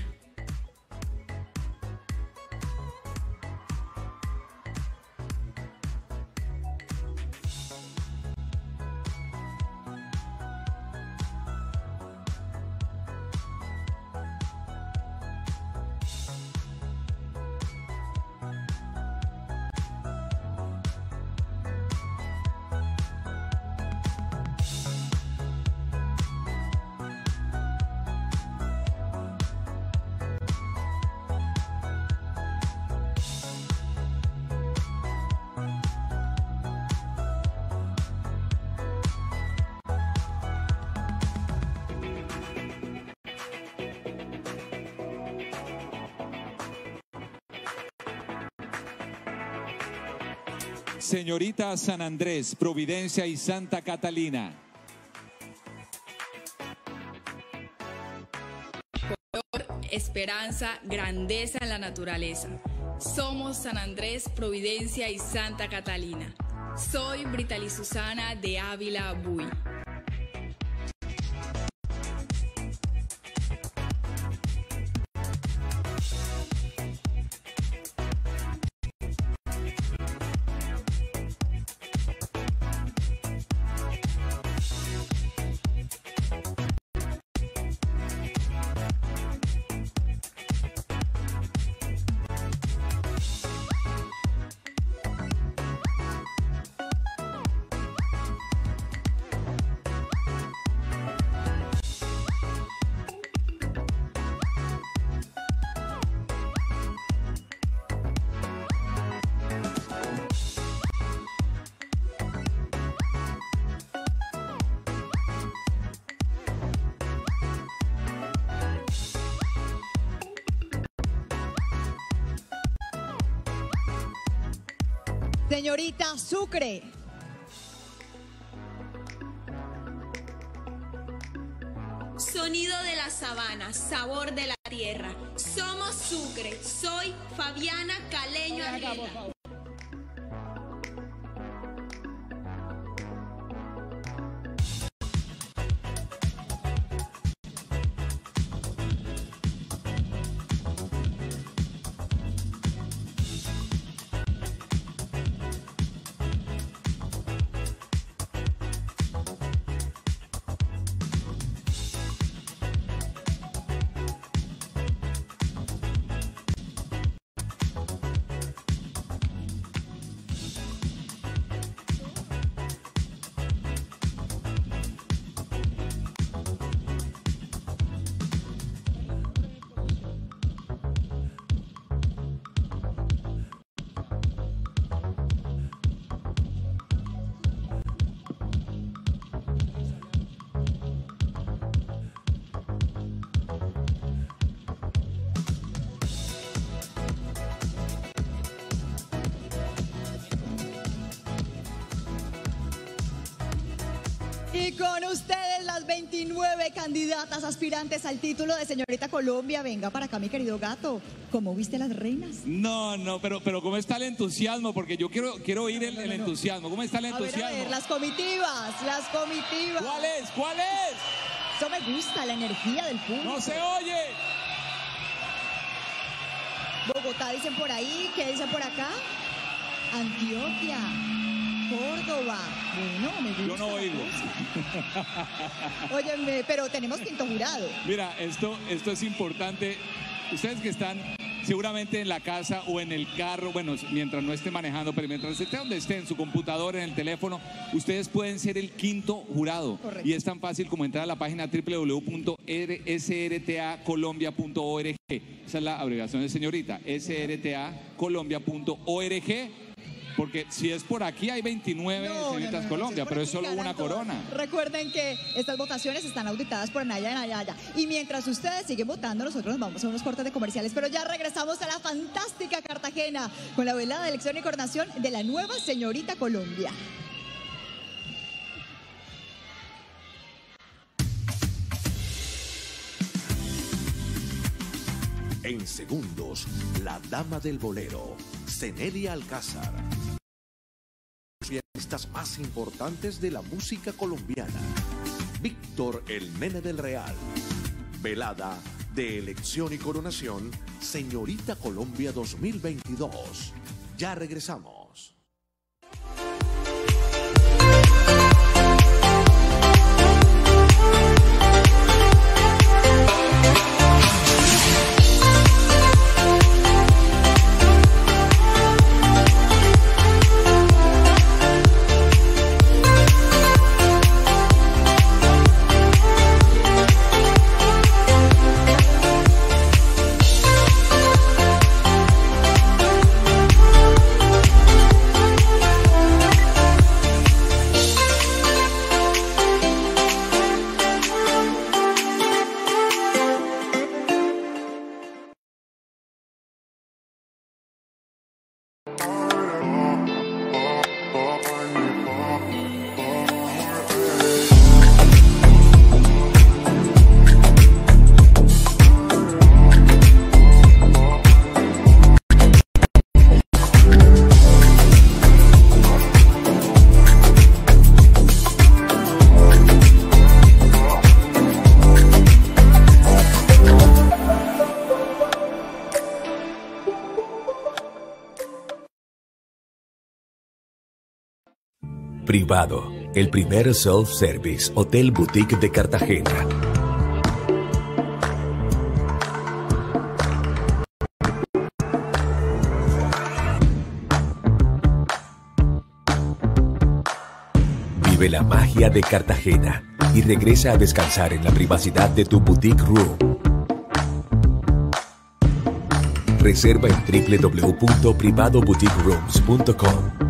Señorita San Andrés, Providencia y Santa Catalina. Color, esperanza, grandeza en la naturaleza. Somos San Andrés, Providencia y Santa Catalina. Soy Britali Susana de Ávila Buy. Señorita Sucre. Sonido de la sabana, sabor de la tierra. Somos Sucre. Soy Fabiana Caleño Arrieta. Y con ustedes las 29 19 candidatas aspirantes al título de señorita Colombia. Venga para acá, mi querido gato. ¿Cómo viste las reinas? No, pero ¿cómo está el entusiasmo? Porque yo quiero oír el entusiasmo. ¿Cómo está el entusiasmo? A ver, las comitivas. ¿Cuál es? Eso me gusta, la energía del público. ¡No se oye! Bogotá dicen por ahí, ¿qué dicen por acá? Antioquia, Córdoba. Bueno, me gusta. Yo no oigo. Óyeme, pero tenemos quinto jurado. Mira, esto es importante. Ustedes que están seguramente en la casa o en el carro, bueno, mientras no esté manejando, pero mientras esté donde esté, en su computadora, en el teléfono, ustedes pueden ser el quinto jurado. Correcto. Y es tan fácil como entrar a la página www.srtacolombia.org. Esa es la abreviación de señorita, srtacolombia.org. Porque si es por aquí hay 29 señoritas Colombia, pero es solo una corona. Recuerden que estas votaciones están auditadas por Anaya. Y mientras ustedes siguen votando, nosotros nos vamos a unos cortes de comerciales. Pero ya regresamos a la fantástica Cartagena con la velada de elección y coronación de la nueva señorita Colombia. En segundos, la dama del bolero, Zenelia Alcázar. Los pianistas más importantes de la música colombiana. Víctor el Nene del Real. Velada de elección y coronación, Señorita Colombia 2022. Ya regresamos. Privado, el primer self-service hotel boutique de Cartagena. Vive la magia de Cartagena y regresa a descansar en la privacidad de tu boutique room. Reserva en www.privadoboutiquerooms.com.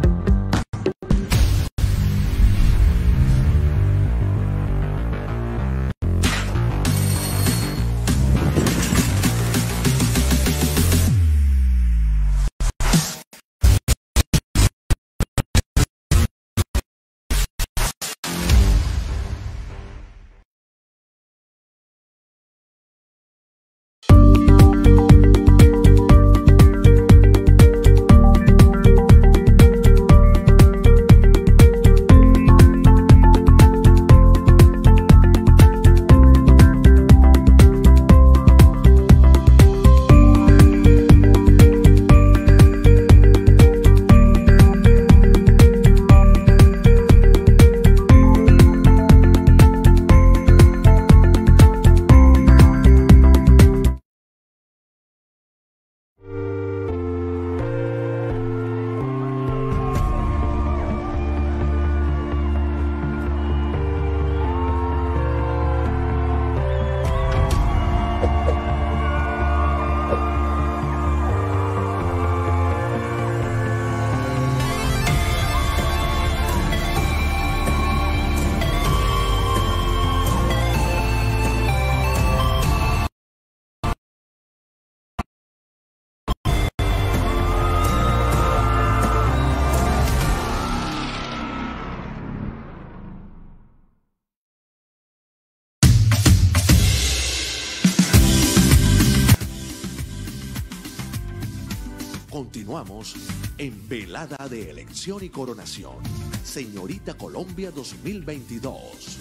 Continuamos en Velada de Elección y Coronación. Señorita Colombia 2022.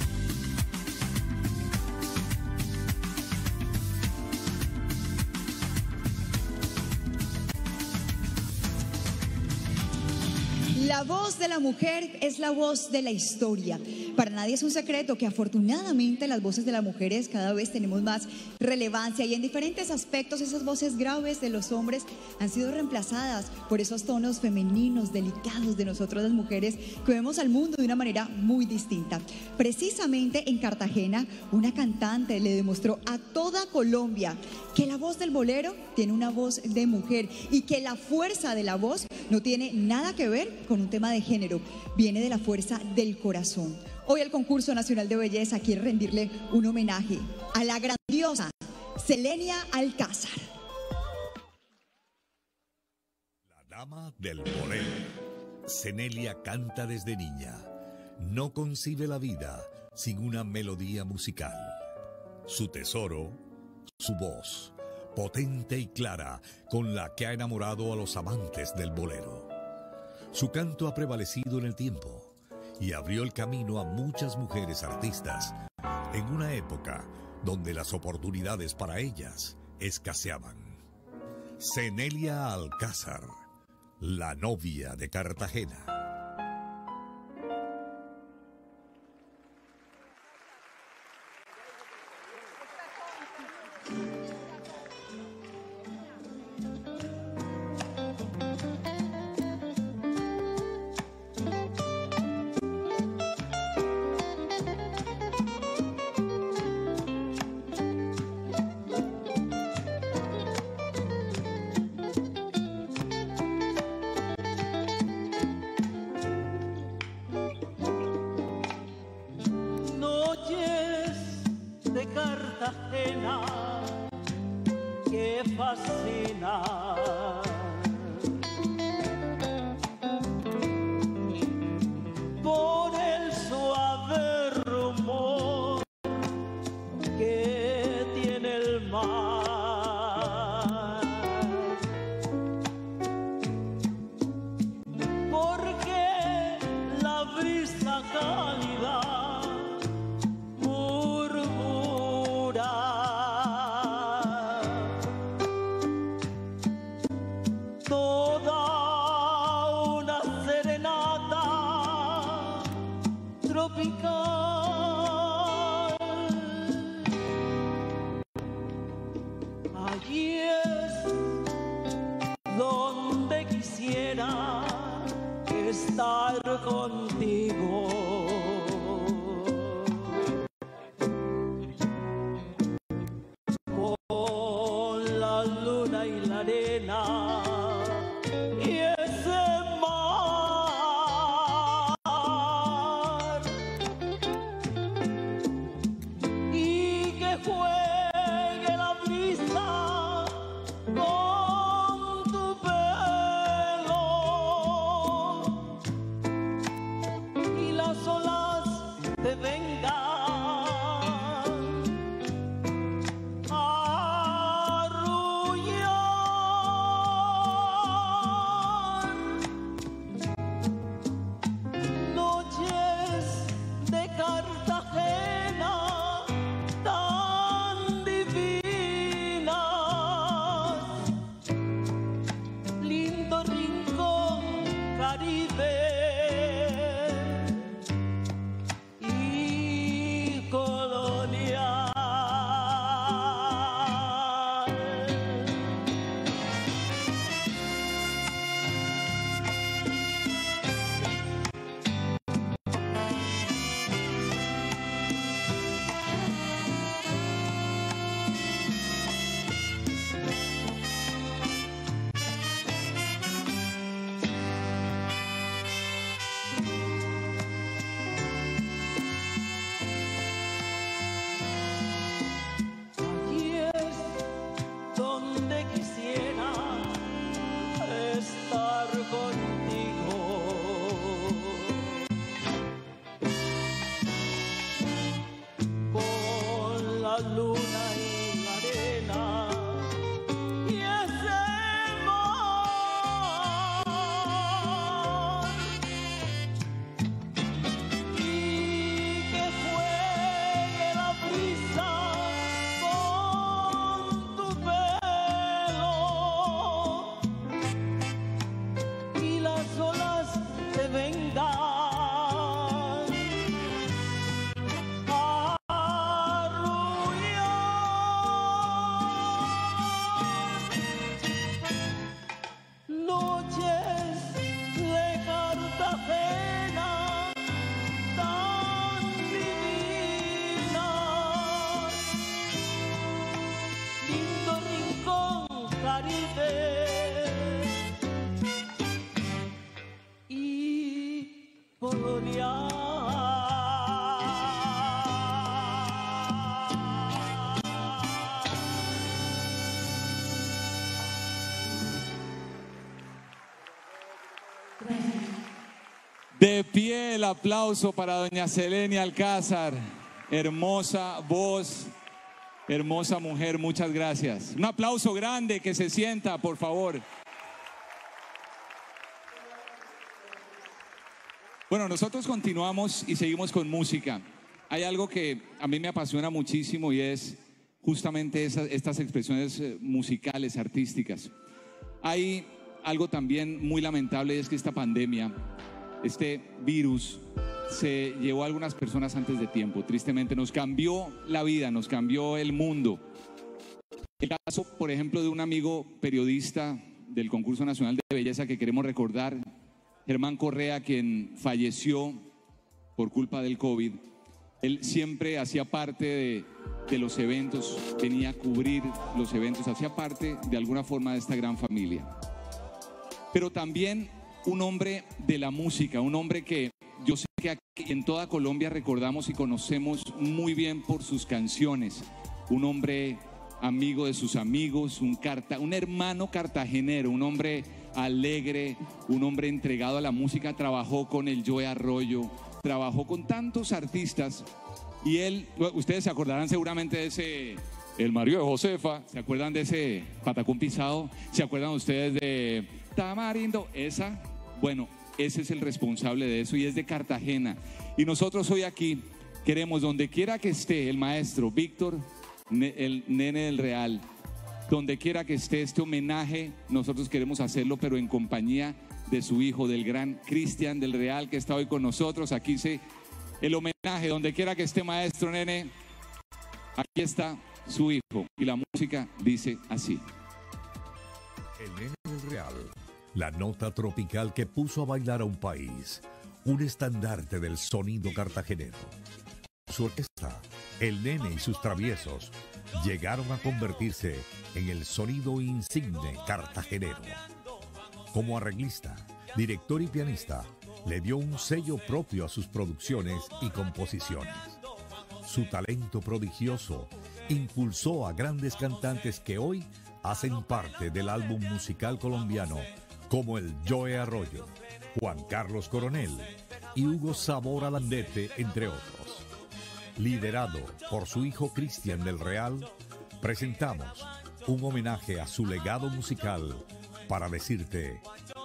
La voz de la mujer es la voz de la historia. Para nadie es un secreto que afortunadamente las voces de las mujeres cada vez tenemos más relevancia y en diferentes aspectos esas voces graves de los hombres han sido reemplazadas por esos tonos femeninos, delicados de nosotros las mujeres que vemos al mundo de una manera muy distinta. Precisamente en Cartagena, una cantante le demostró a toda Colombia que la voz del bolero tiene una voz de mujer y que la fuerza de la voz no tiene nada que ver con un tema de género, viene de la fuerza del corazón. Hoy el Concurso Nacional de Belleza quiere rendirle un homenaje a la grandiosa Selenia Alcázar. La dama del bolero. Cenelia canta desde niña. No concibe la vida sin una melodía musical. Su tesoro, su voz, potente y clara, con la que ha enamorado a los amantes del bolero. Su canto ha prevalecido en el tiempo y abrió el camino a muchas mujeres artistas en una época donde las oportunidades para ellas escaseaban. Cenelia Alcázar, la novia de Cartagena. De pie el aplauso para doña Selenia Alcázar. Hermosa voz, hermosa mujer, muchas gracias. Un aplauso grande, que se sienta, por favor. Bueno, nosotros continuamos y seguimos con música. Hay algo que a mí me apasiona muchísimo y es justamente estas expresiones musicales, artísticas. Hay algo también muy lamentable, y es que esta pandemia, este virus, se llevó a algunas personas antes de tiempo. Tristemente nos cambió la vida, nos cambió el mundo. El caso, por ejemplo, de un amigo periodista del Concurso Nacional de Belleza que queremos recordar, Germán Correa, quien falleció por culpa del COVID. Él siempre hacía parte de los eventos, venía a cubrir los eventos, hacía parte de alguna forma de esta gran familia. Pero también un hombre de la música, un hombre que yo sé que aquí en toda Colombia recordamos y conocemos muy bien por sus canciones. Un hombre amigo de sus amigos, un hermano cartagenero, un hombre alegre, un hombre entregado a la música. Trabajó con el Joe Arroyo, trabajó con tantos artistas. Y él, ustedes se acordarán seguramente de ese, el Mario de Josefa. ¿Se acuerdan de ese Patacón Pisado? ¿Se acuerdan ustedes de Tamarindo? Bueno, ese es el responsable de eso y es de Cartagena. Y nosotros hoy aquí queremos, donde quiera que esté el maestro Víctor, el Nene del Real, donde quiera que esté este homenaje, nosotros queremos hacerlo, pero en compañía de su hijo, del gran Cristian del Real, que está hoy con nosotros. Aquí el homenaje, donde quiera que esté maestro Nene, aquí está su hijo. Y la música dice así. El Nene del Real, la nota tropical que puso a bailar a un país, un estandarte del sonido cartagenero. Su orquesta, el Nene y sus Traviesos, llegaron a convertirse en el sonido insigne cartagenero. Como arreglista, director y pianista, le dio un sello propio a sus producciones y composiciones. Su talento prodigioso impulsó a grandes cantantes que hoy hacen parte del álbum musical colombiano, como el Joe Arroyo, Juan Carlos Coronel y Hugo Sabor Alandete, entre otros. Liderado por su hijo Cristian del Real, presentamos un homenaje a su legado musical para decirte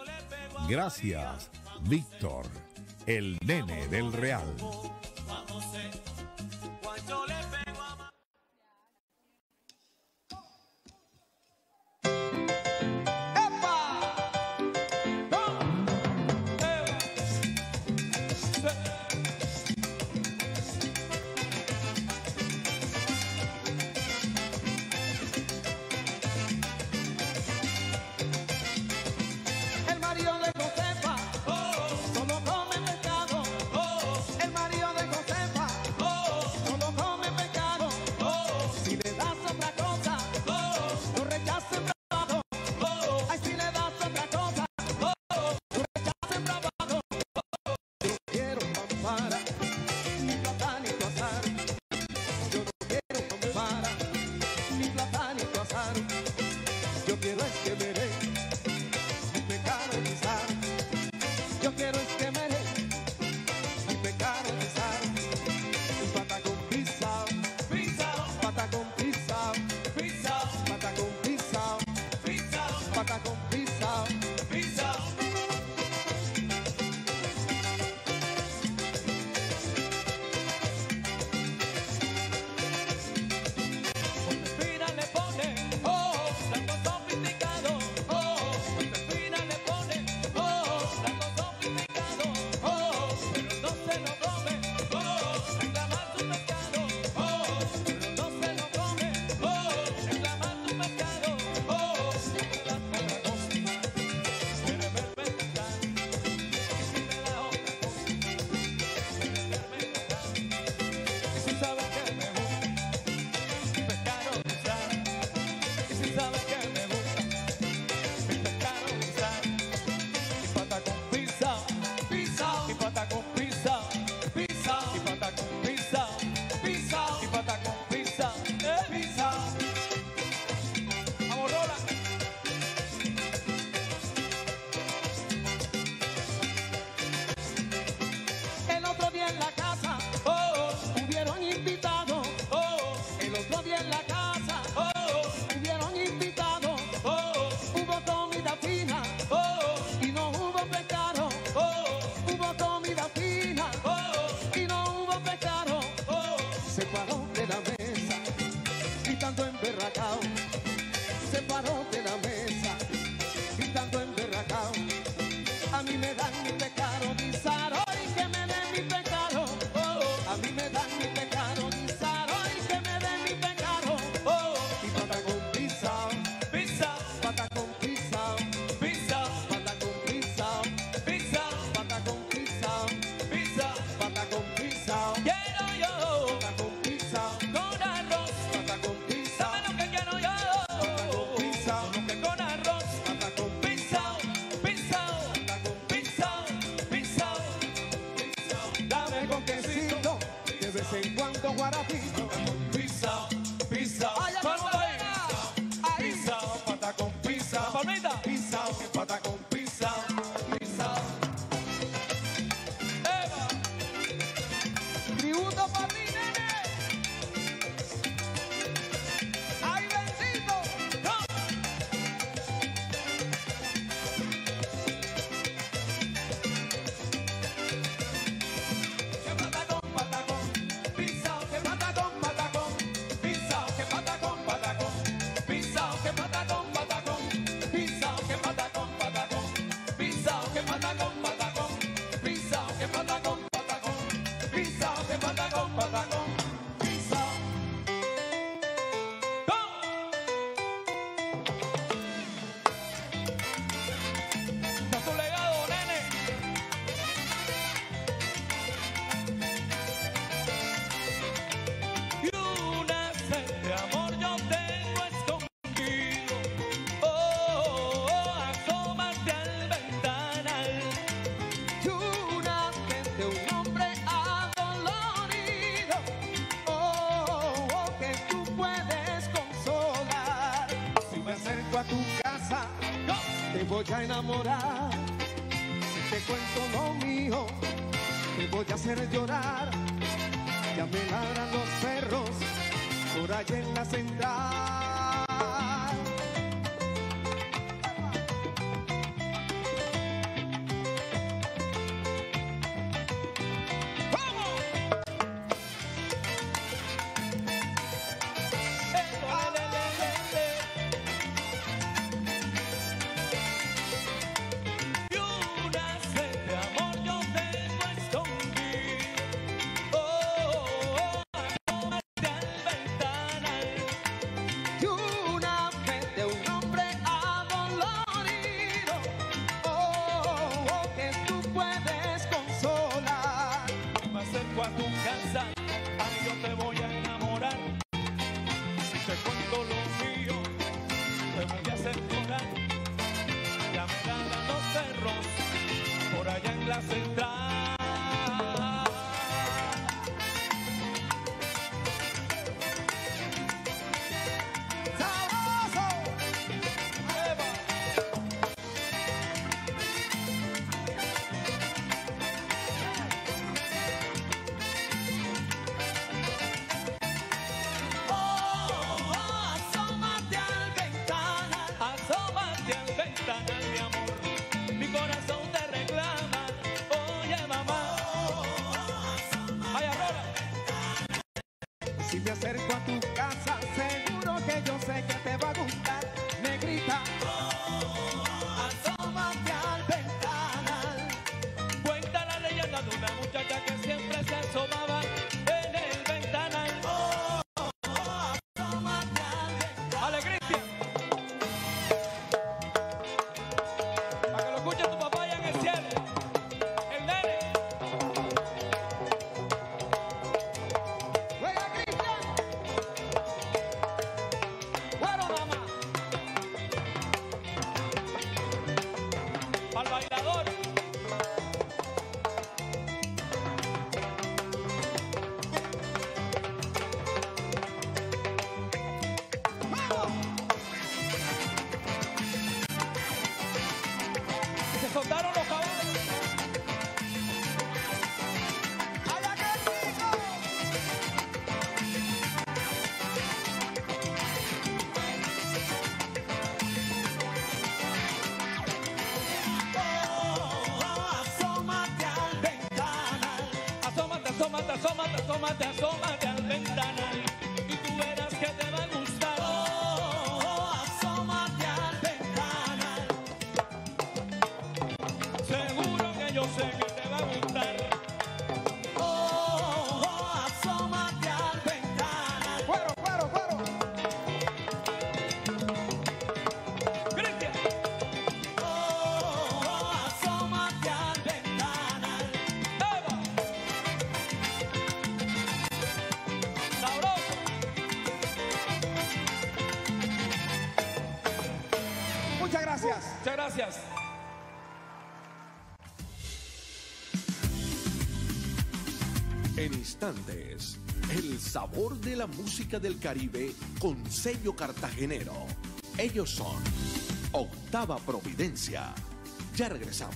gracias, Víctor, el Nene del Real. El marido de Josefa solo come pescado. El marido quiero yo. Pata con pizza. Con arroz. Pata con pizza. Dame lo que quiero yo. Pata con pizza. Solo que con arroz. Pata con Pizza, pizza, Pata con pizza, pizza. Dame con quesito, de vez en cuando guarapito. Pizza, pizza. Allá ¿Cómo como va? venga. Ahí. Pizza. Pata con pizza. La palmita. Pizza, pata con pizza. Pizza. Eva. Tributo para ti, nene. Ay, bendito. Que patacón, patacón, pizza, que patacón, patacón, pizza, que patacón, patacón, pizza, que patacón, patacón, pizza, que patacón, patacón, pizza, que patacón, patacón, pizza, que patacón, patacón, pizza, que patacón, patacón, pizza. Da tu legado, nene. Y una sed de amor yo tengo escondido. Asómate al ventanal. Y una vez de un hombre adolorido, que tú puedes consolar. Si me acerco a tu casa, te voy a enamorar. Si te cuento lo mío, te voy a hacer llorar. Ya me ladran los perros por allá en la central. Y una sed de amor yo tengo escondido. Asómate al ventanal. Y una vez de un hombre adolorido, que tú puedes consolar. Me acerco a tu casa, ay, yo te voy a enamorar. Si te cuento lo mío, te voy a hacer llorar. Ya me ladran los perros por allá en la central. ¡Sabroso! Eva. Asómate al ventanal. Asómate al ventanal, mi amor. Mi corazón te reclama. Oye, mamá. Ay, Aurora. Si me acerco a tu casa, seguro que yo sé que te va a gustar. Negrita, asómate al ventanal. Cuenta la leyenda de una muchacha que siempre se asomaba en el ventanal. Asómate al ventanal. ¡Ale, Cristian! Para que lo escuche tu papá allá en el cielo. El nene. ¡Juega, Cristian! Bueno, mamá. Al bailador. Se soltaron los caballos. ¡Allá que rico! Asómate al ventanal. Asómate, asómate, asómate, asómate, asómate al ventanal. Y tú verás que te va a gustar. Asómate al ventanal. Seguro que yo sé que te va a gustar. Asómate al ventanal. ¡Fuero, fuero, fuero! Cristian. Asómate al ventanal. Eva. Gracias. Muchas gracias. En instantes, el sabor de la música del Caribe con sello cartagenero. Ellos son Octava Providencia. Ya regresamos.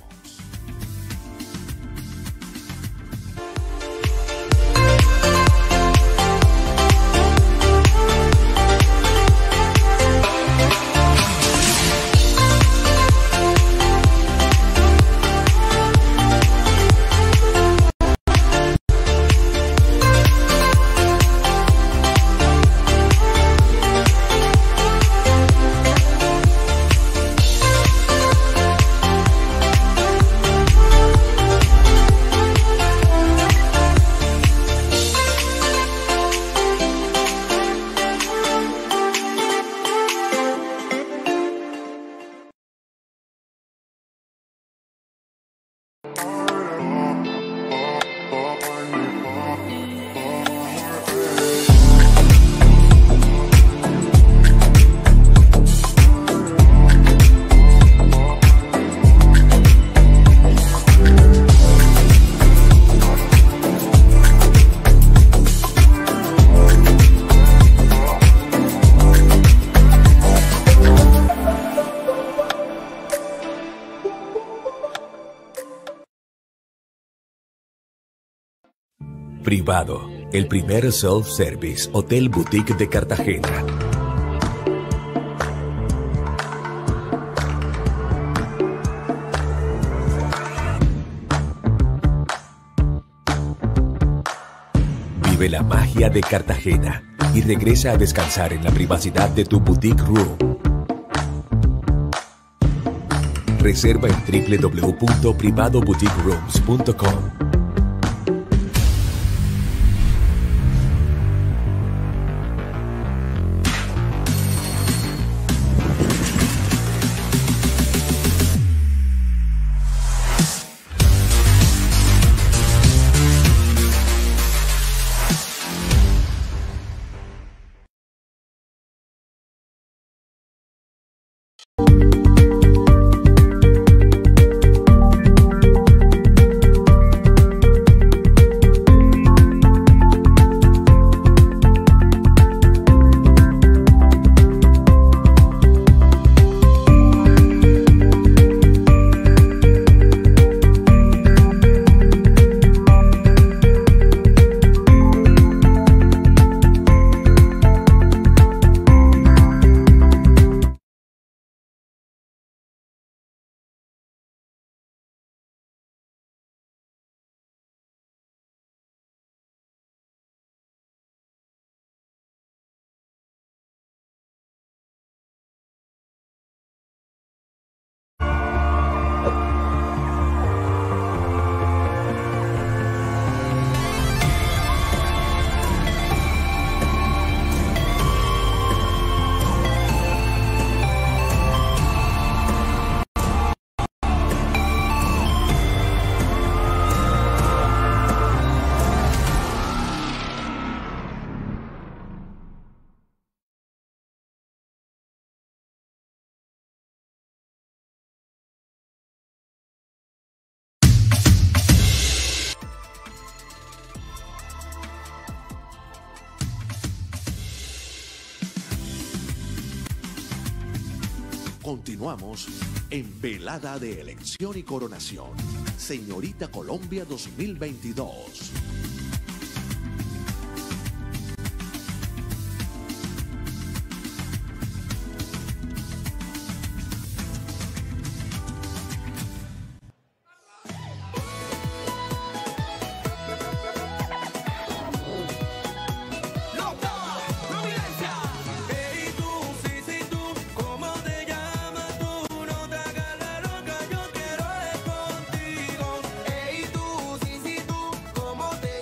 Privado, el primer self-service hotel boutique de Cartagena. Vive la magia de Cartagena y regresa a descansar en la privacidad de tu boutique room. Reserva en www.privadoboutiquerooms.com. Continuamos en Velada de Elección y Coronación. Señorita Colombia 2022. ¿Cómo te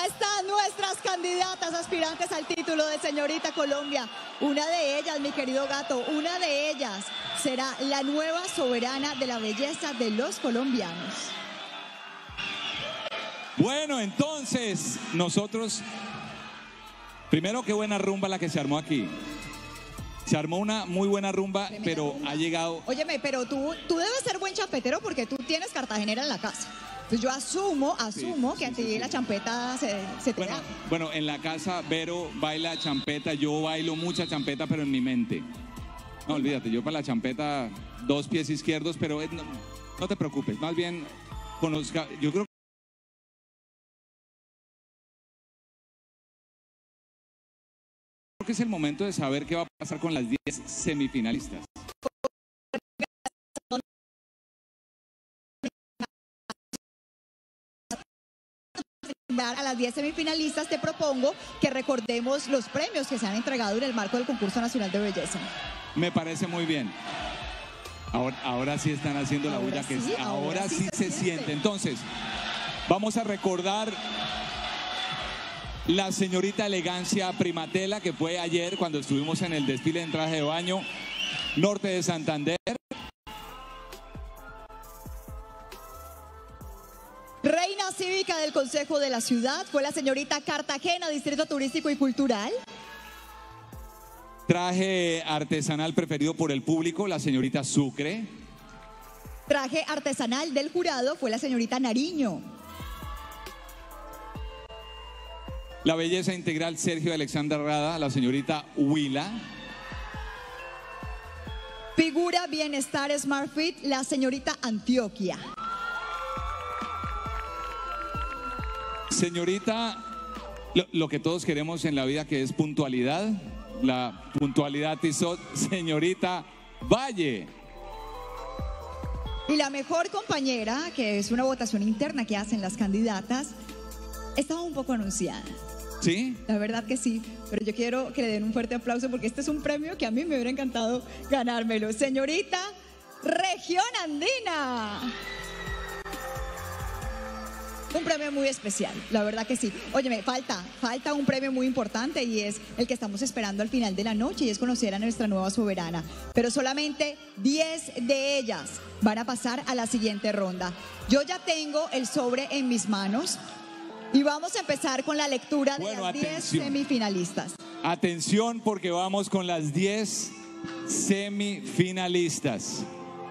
están nuestras candidatas aspirantes al título de señorita Colombia. Una de ellas, mi querido gato, una de ellas será la nueva soberana de la belleza de los colombianos. Bueno, entonces, nosotros, primero, qué buena rumba la que se armó aquí. Se armó una muy buena rumba, pero ha llegado... Óyeme, pero tú debes ser buen champetero porque tú tienes cartagenera en la casa. Entonces yo asumo que a ti la champeta se te da. Bueno, en la casa Vero baila champeta, yo bailo mucha champeta, pero en mi mente. No, olvídate, yo para la champeta 2 pies izquierdos, pero no te preocupes, más bien conozca, yo creo que es el momento de saber qué va a pasar con las 10 semifinalistas. A las 10 semifinalistas te propongo que recordemos los premios que se han entregado en el marco del Concurso Nacional de Belleza. Me parece muy bien. Ahora sí están haciendo la bulla que ahora sí se siente. Entonces, vamos a recordar la señorita Elegancia Primatela, que fue ayer cuando estuvimos en el desfile en traje de baño, norte de Santander. Reina cívica del Consejo de la Ciudad fue la señorita Cartagena, Distrito Turístico y Cultural. Traje artesanal preferido por el público, la señorita Sucre. Traje artesanal del jurado fue la señorita Nariño. La belleza integral Sergio Alexander Rada, la señorita Huila. Figura bienestar Smart Fit, la señorita Antioquia. Señorita, lo que todos queremos en la vida, que es puntualidad. La puntualidad hizo señorita Valle. Y la mejor compañera, que es una votación interna que hacen las candidatas, estaba un poco anunciada. ¿Sí? La verdad que sí, pero yo quiero que le den un fuerte aplauso porque este es un premio que a mí me hubiera encantado ganármelo. Señorita Región Andina. Un premio muy especial, la verdad que sí. Óyeme, falta un premio muy importante y es el que estamos esperando al final de la noche y es conocer a nuestra nueva soberana. Pero solamente 10 de ellas van a pasar a la siguiente ronda. Yo ya tengo el sobre en mis manos y vamos a empezar con la lectura de las 10 semifinalistas. Atención porque vamos con las 10 semifinalistas.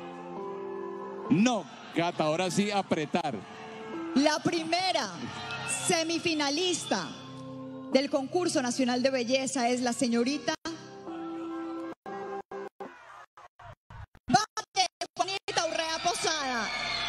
No, Cata, ahora sí apretar. La primera semifinalista del Concurso Nacional de Belleza es la señorita Juanita Urrea Posada.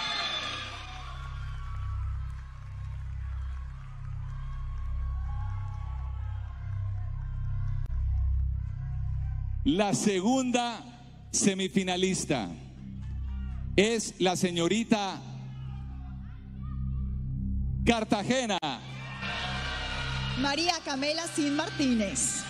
La segunda semifinalista es la señorita Cartagena. María Camela Sin Martínez.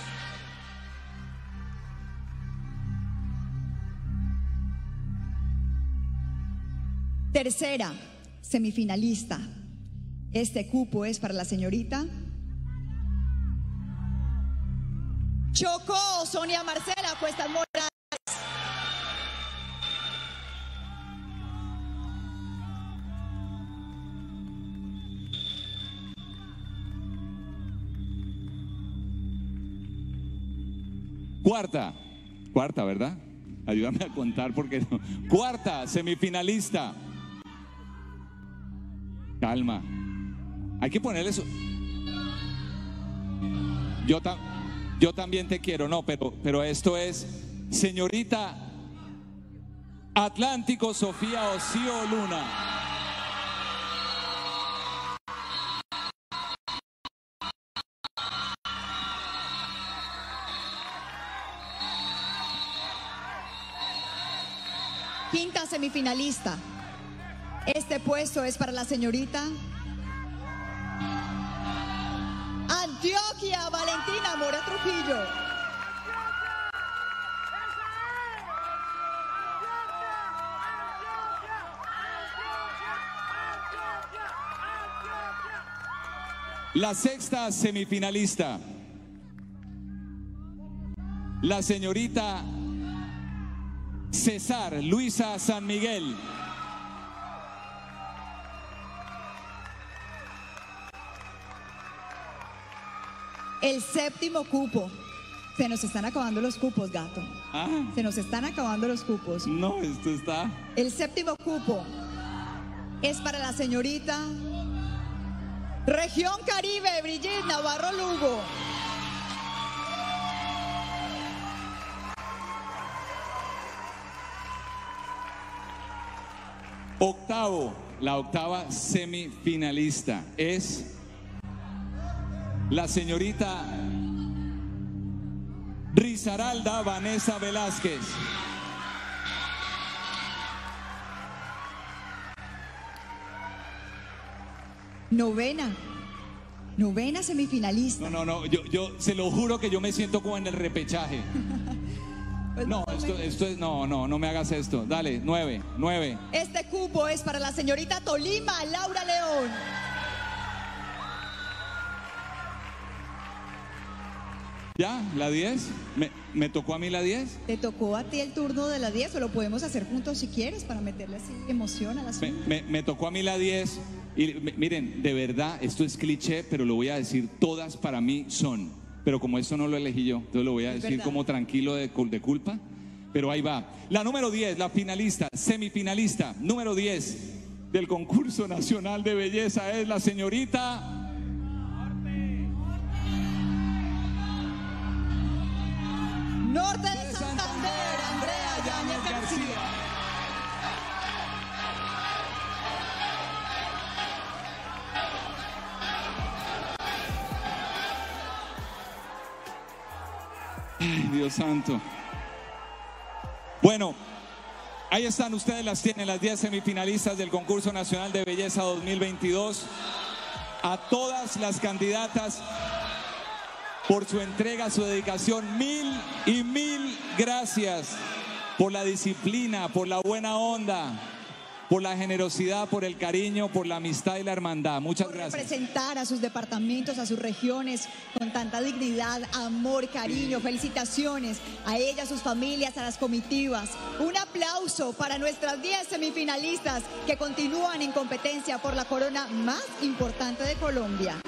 Tercera semifinalista. Este cupo es para la señorita Chocó Sonia Marcela Cuestas Morales. Cuarta, ¿verdad? Ayúdame a contar porque no. Cuarta semifinalista. Calma. Hay que ponerle eso. Yo también te quiero, no, pero esto es señorita Atlántico Sofía Osío Luna. Quinta semifinalista. Este puesto es para la señorita Antioquia Valentina Mora Trujillo. La sexta semifinalista, la señorita César Luisa San Miguel. El séptimo cupo. Se nos están acabando los cupos, gato. Ah, Se nos están acabando los cupos. no, esto está... El séptimo cupo es para la señorita Región Caribe, Brigitte Navarro Lugo. La octava semifinalista es la señorita Risaralda Vanessa Velázquez. Novena semifinalista. No, yo se lo juro que yo me siento como en el repechaje. No, esto es, no me hagas esto. Dale, 9. Este cupo es para la señorita Tolima, Laura León. ¿Ya? ¿La 10? ¿Me tocó a mí la 10? Te tocó a ti el turno de la 10, o lo podemos hacer juntos si quieres para meterle así emoción a la asunto. Me tocó a mí la 10 y miren, de verdad, esto es cliché, pero lo voy a decir, todas para mí son. Pero como esto no lo elegí yo, entonces lo voy a decir como tranquilo de culpa. Pero ahí va. La número 10, la finalista, semifinalista, número 10 del concurso nacional de belleza es la señorita... Norte de Santander, Andrea Yáñez García. Ay, Dios santo. Bueno, ahí están, ustedes las tienen, las 10 semifinalistas del concurso nacional de belleza 2022. A todas las candidatas por su entrega, su dedicación, mil gracias por la disciplina, por la buena onda, por la generosidad, por el cariño, por la amistad y la hermandad. Muchas gracias. Representar a sus departamentos, a sus regiones con tanta dignidad, amor, cariño, felicitaciones a ellas, a sus familias, a las comitivas. Un aplauso para nuestras 10 semifinalistas que continúan en competencia por la corona más importante de Colombia.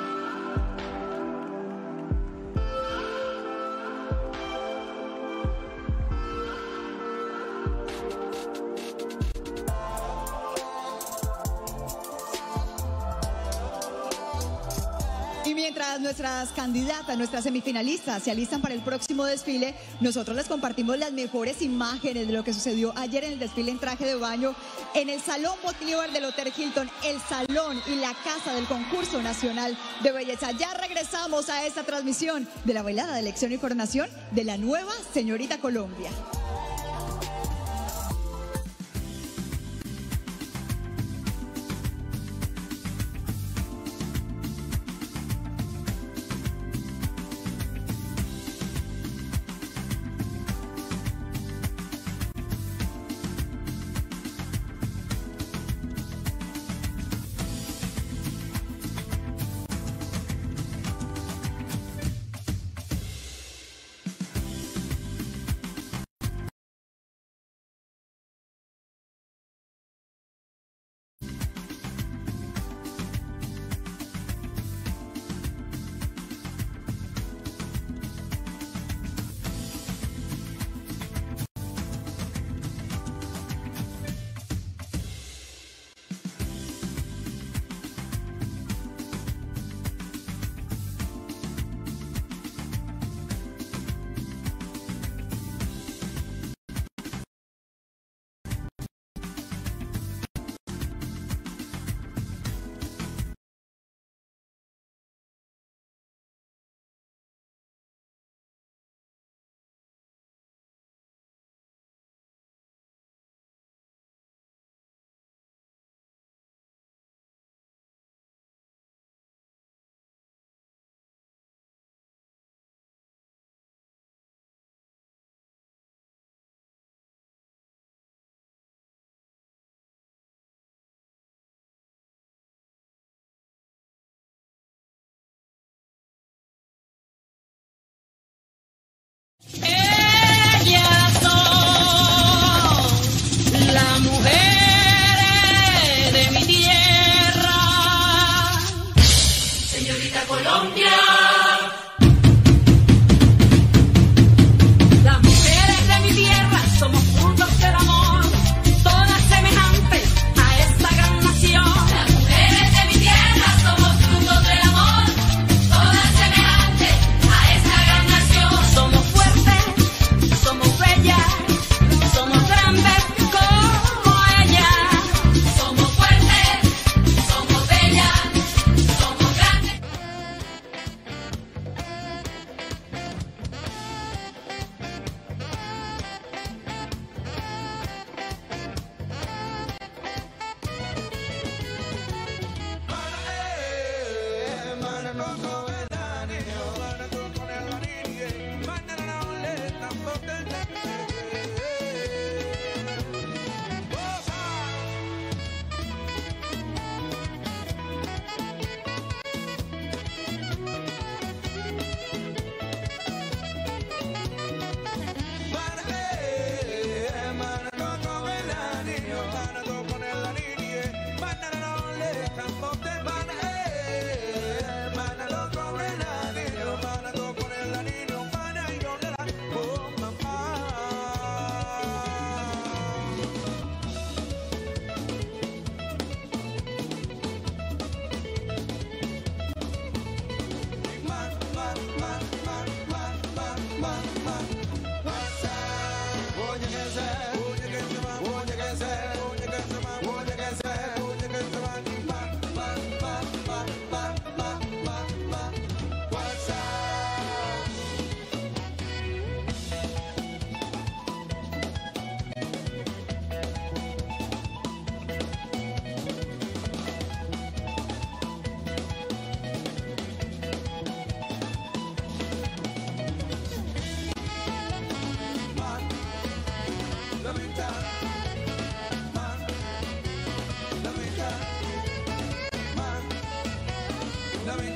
Y mientras nuestras candidatas, nuestras semifinalistas se alistan para el próximo desfile, nosotros les compartimos las mejores imágenes de lo que sucedió ayer en el desfile en traje de baño en el Salón Bolívar del Hotel Hilton, el salón y la casa del concurso nacional de belleza. Ya regresamos a esta transmisión de la velada de elección y coronación de la nueva señorita Colombia.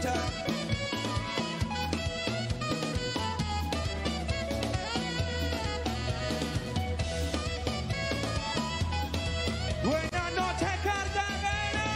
escucha. Buenas noches, Cartagena.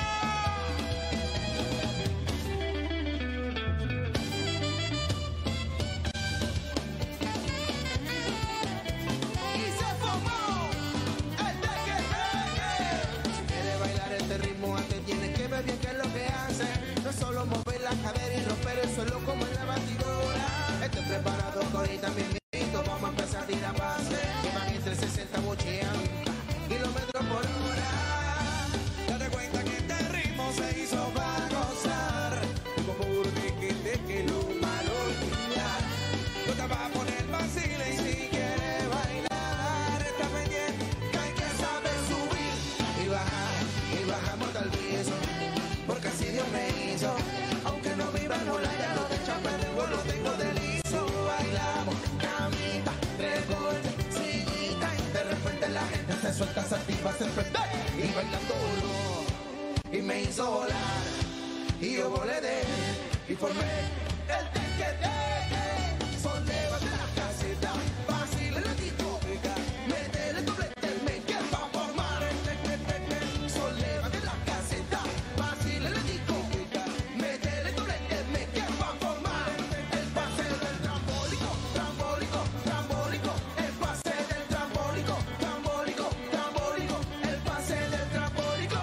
Y se formó el teque-teque. Si quieres bailar este ritmo, antes tienes que ver bien qué es lo que hace. No es solo mover la cadera y romper el suelo como en la batidora. Estoy preparado, ahorita mismito, vamos a empezar a tirar base. Y van entre 60 bocheando kilómetros por hora. Date cuenta que este ritmo se hizo para gozar. Y como un teque-teque lo malo olvidar. No te vas a poner vacile y si quieres bailar, está pendiente que hay que saber subir y bajamos al piso. Porque así Dios me hizo. Aunque no viva en Olaya, no te chape de gol, lo tengo de liso. Bailamos, camita, tres golpes, sillita. Y de repente la gente se suelta, se activa, se prende. Y bailando voló, y me hizo volar. Y yo volé de él, y formé el teque-teque. Son levas de la caseta, fácil en la discoteca. Métele doblete, me que va a formar el teque-teque. Son levas de la caseta, fácil en la discoteca. Métele doblete, me que va a formar el pase del trambólico, trambólico, trambólico. El pase del trambólico, trambólico, trambólico. El pase del trambólico.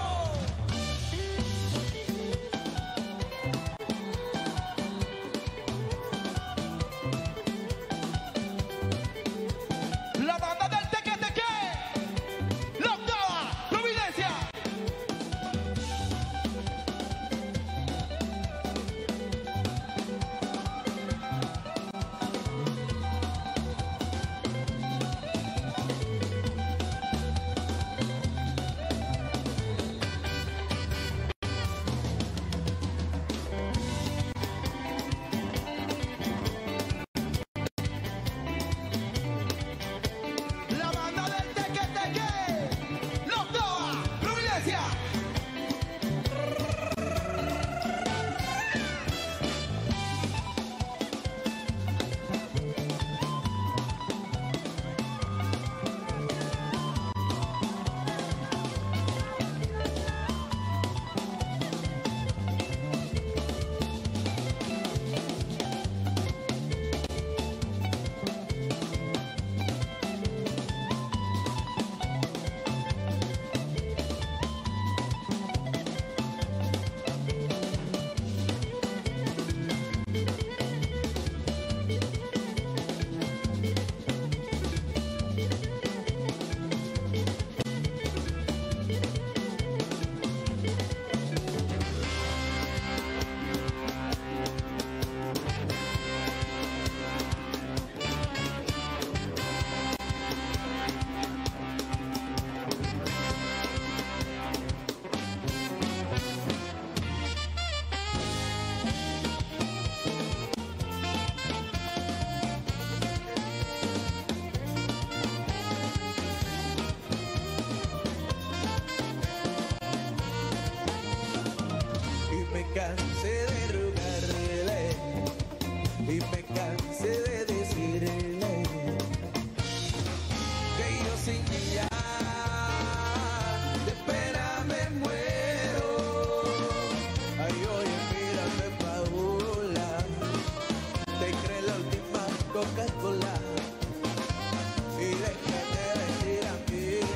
La banda del teque-teque, la octava, Providencia. La banda del teque-teque, la octava, Providencia. Y me cansé de rogarle, y me cansé de decirle que yo sin ella de pena me muero. Ay, oye, mírame, Paola, te crees la última Coca-Cola y déjate decir a mí.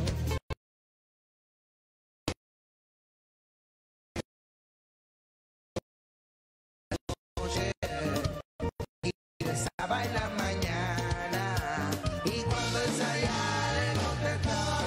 Y rezaba en la mañana, y cuando ensayaba le contestaba,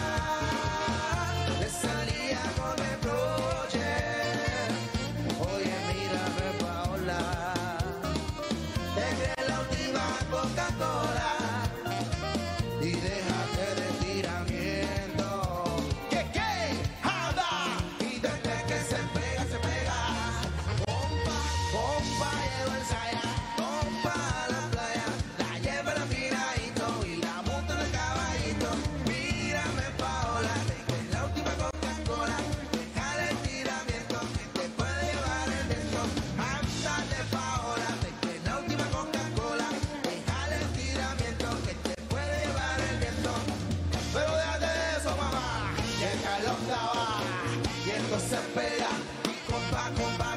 le salía con el broche. Oye, mírame, Paola, te crees la última Coca-Cola y déjate de tiramiento. ¿Qué? ¡Anda! Y desde que se pega, se pega. Compa, llevo el saya, compa a la playa. desespera. Y compa,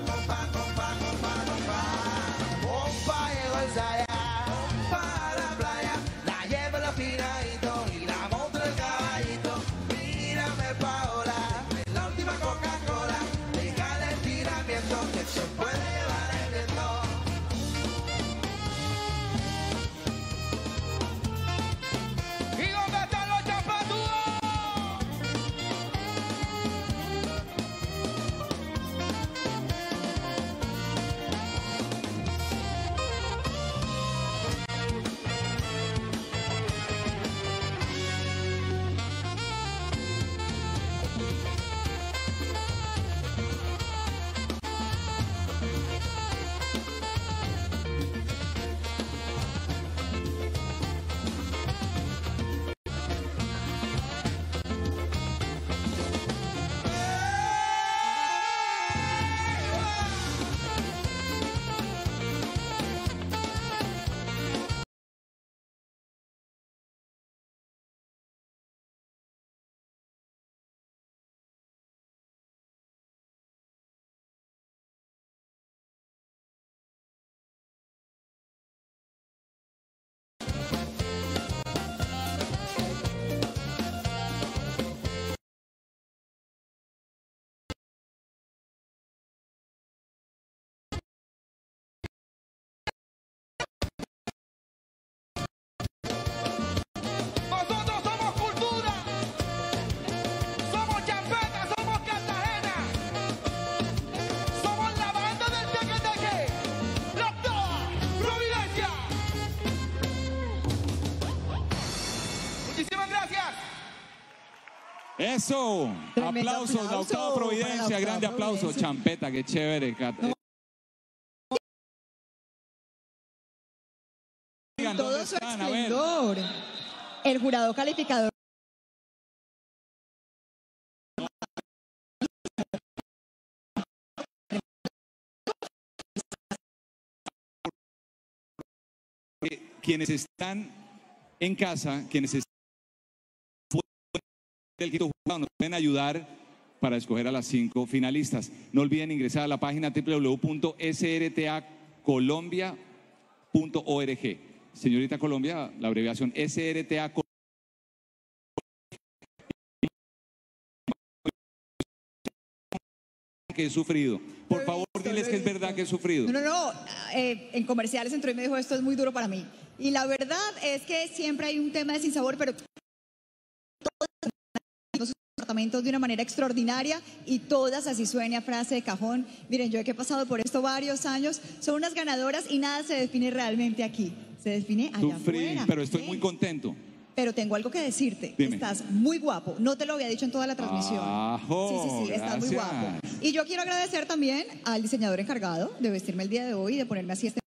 llegó el saya para la playa, la lleva el afinadito y la monta el caballito. Mírame, Paola, en la última Coca-Cola, deja el estiramiento que se puede llevar el viento. ¿Y dónde están los chapatúos? Nosotros somos cultura, somos champeta, somos Cartagena, somos la banda del teque-teque, la Providencia. Muchísimas gracias. Eso, Tremendo aplausos, la aplauso octava para la Providencia, octava grande aplauso, Providencia. champeta, qué chévere. Digan, Todo ¿dónde su están? A ver. esplendor. El jurado calificador. Quienes están en casa, quienes están fuera del quinto jurado, nos pueden ayudar para escoger a las 5 finalistas. No olviden ingresar a la página www.srtacolombia.org. Señorita Colombia, la abreviación SRTA que he sufrido. Por favor, diles que es verdad que he sufrido. No. En comerciales entró y me dijo, esto es muy duro para mí. Y la verdad es que siempre hay un tema de sinsabor, pero todos sus tratamientos de una manera extraordinaria y todas, así suena frase de cajón. Miren, yo que he pasado por esto varios años, son unas ganadoras y nada se define realmente aquí. Se define allá Sufrí, afuera. pero estoy muy contento. Pero tengo algo que decirte. Dime. Estás muy guapo. No te lo había dicho en toda la transmisión. Sí, estás muy gracias. guapo. Y yo quiero agradecer también al diseñador encargado de vestirme el día de hoy y de ponerme así este.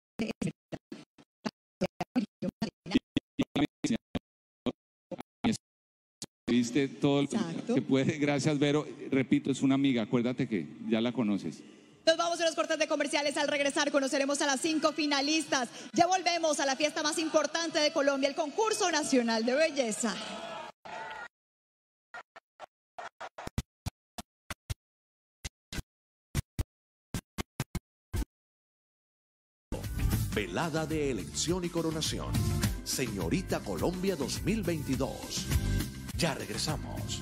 Viste todo lo que puede. Gracias, Vero. Repito, es una amiga. Acuérdate que ya la conoces. Nos vamos a los cortes de comerciales. Al regresar conoceremos a las 5 finalistas. Ya volvemos a la fiesta más importante de Colombia, el Concurso Nacional de Belleza. Velada de elección y coronación. Señorita Colombia 2022. Ya regresamos.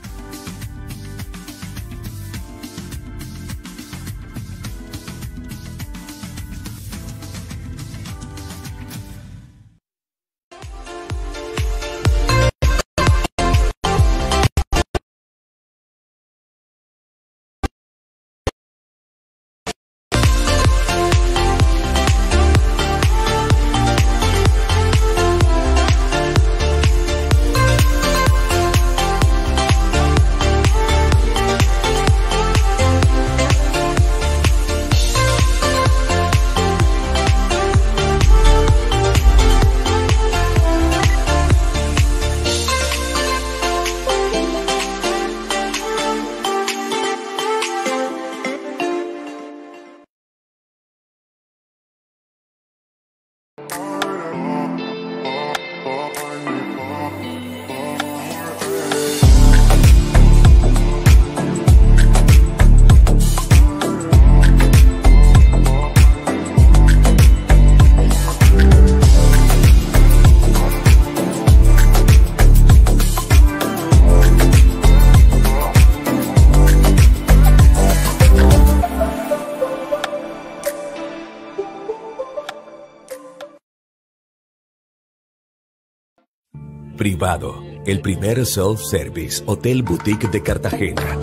Privado, el primer self-service hotel boutique de Cartagena.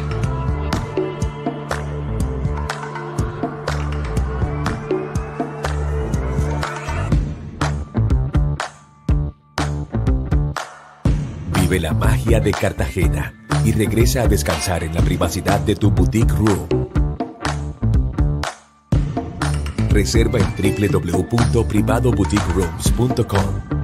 Vive la magia de Cartagena y regresa a descansar en la privacidad de tu boutique room. Reserva en www.privadoboutiquerooms.com.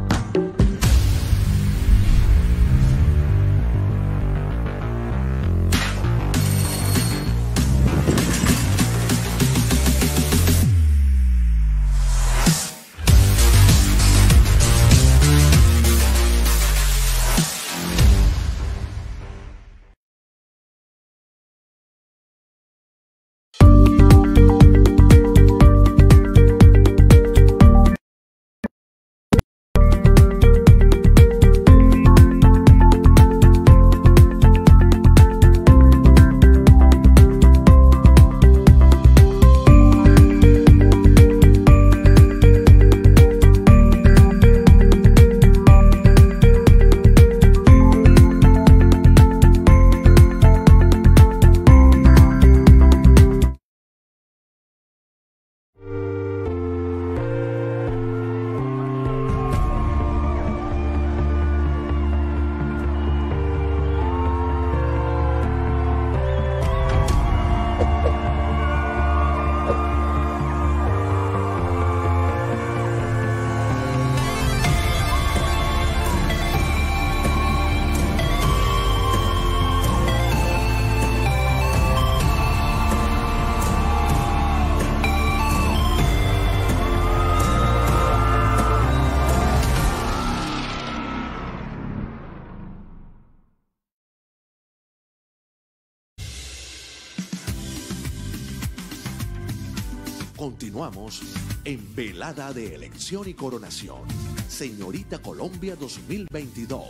Continuamos en Velada de Elección y Coronación. Señorita Colombia 2022.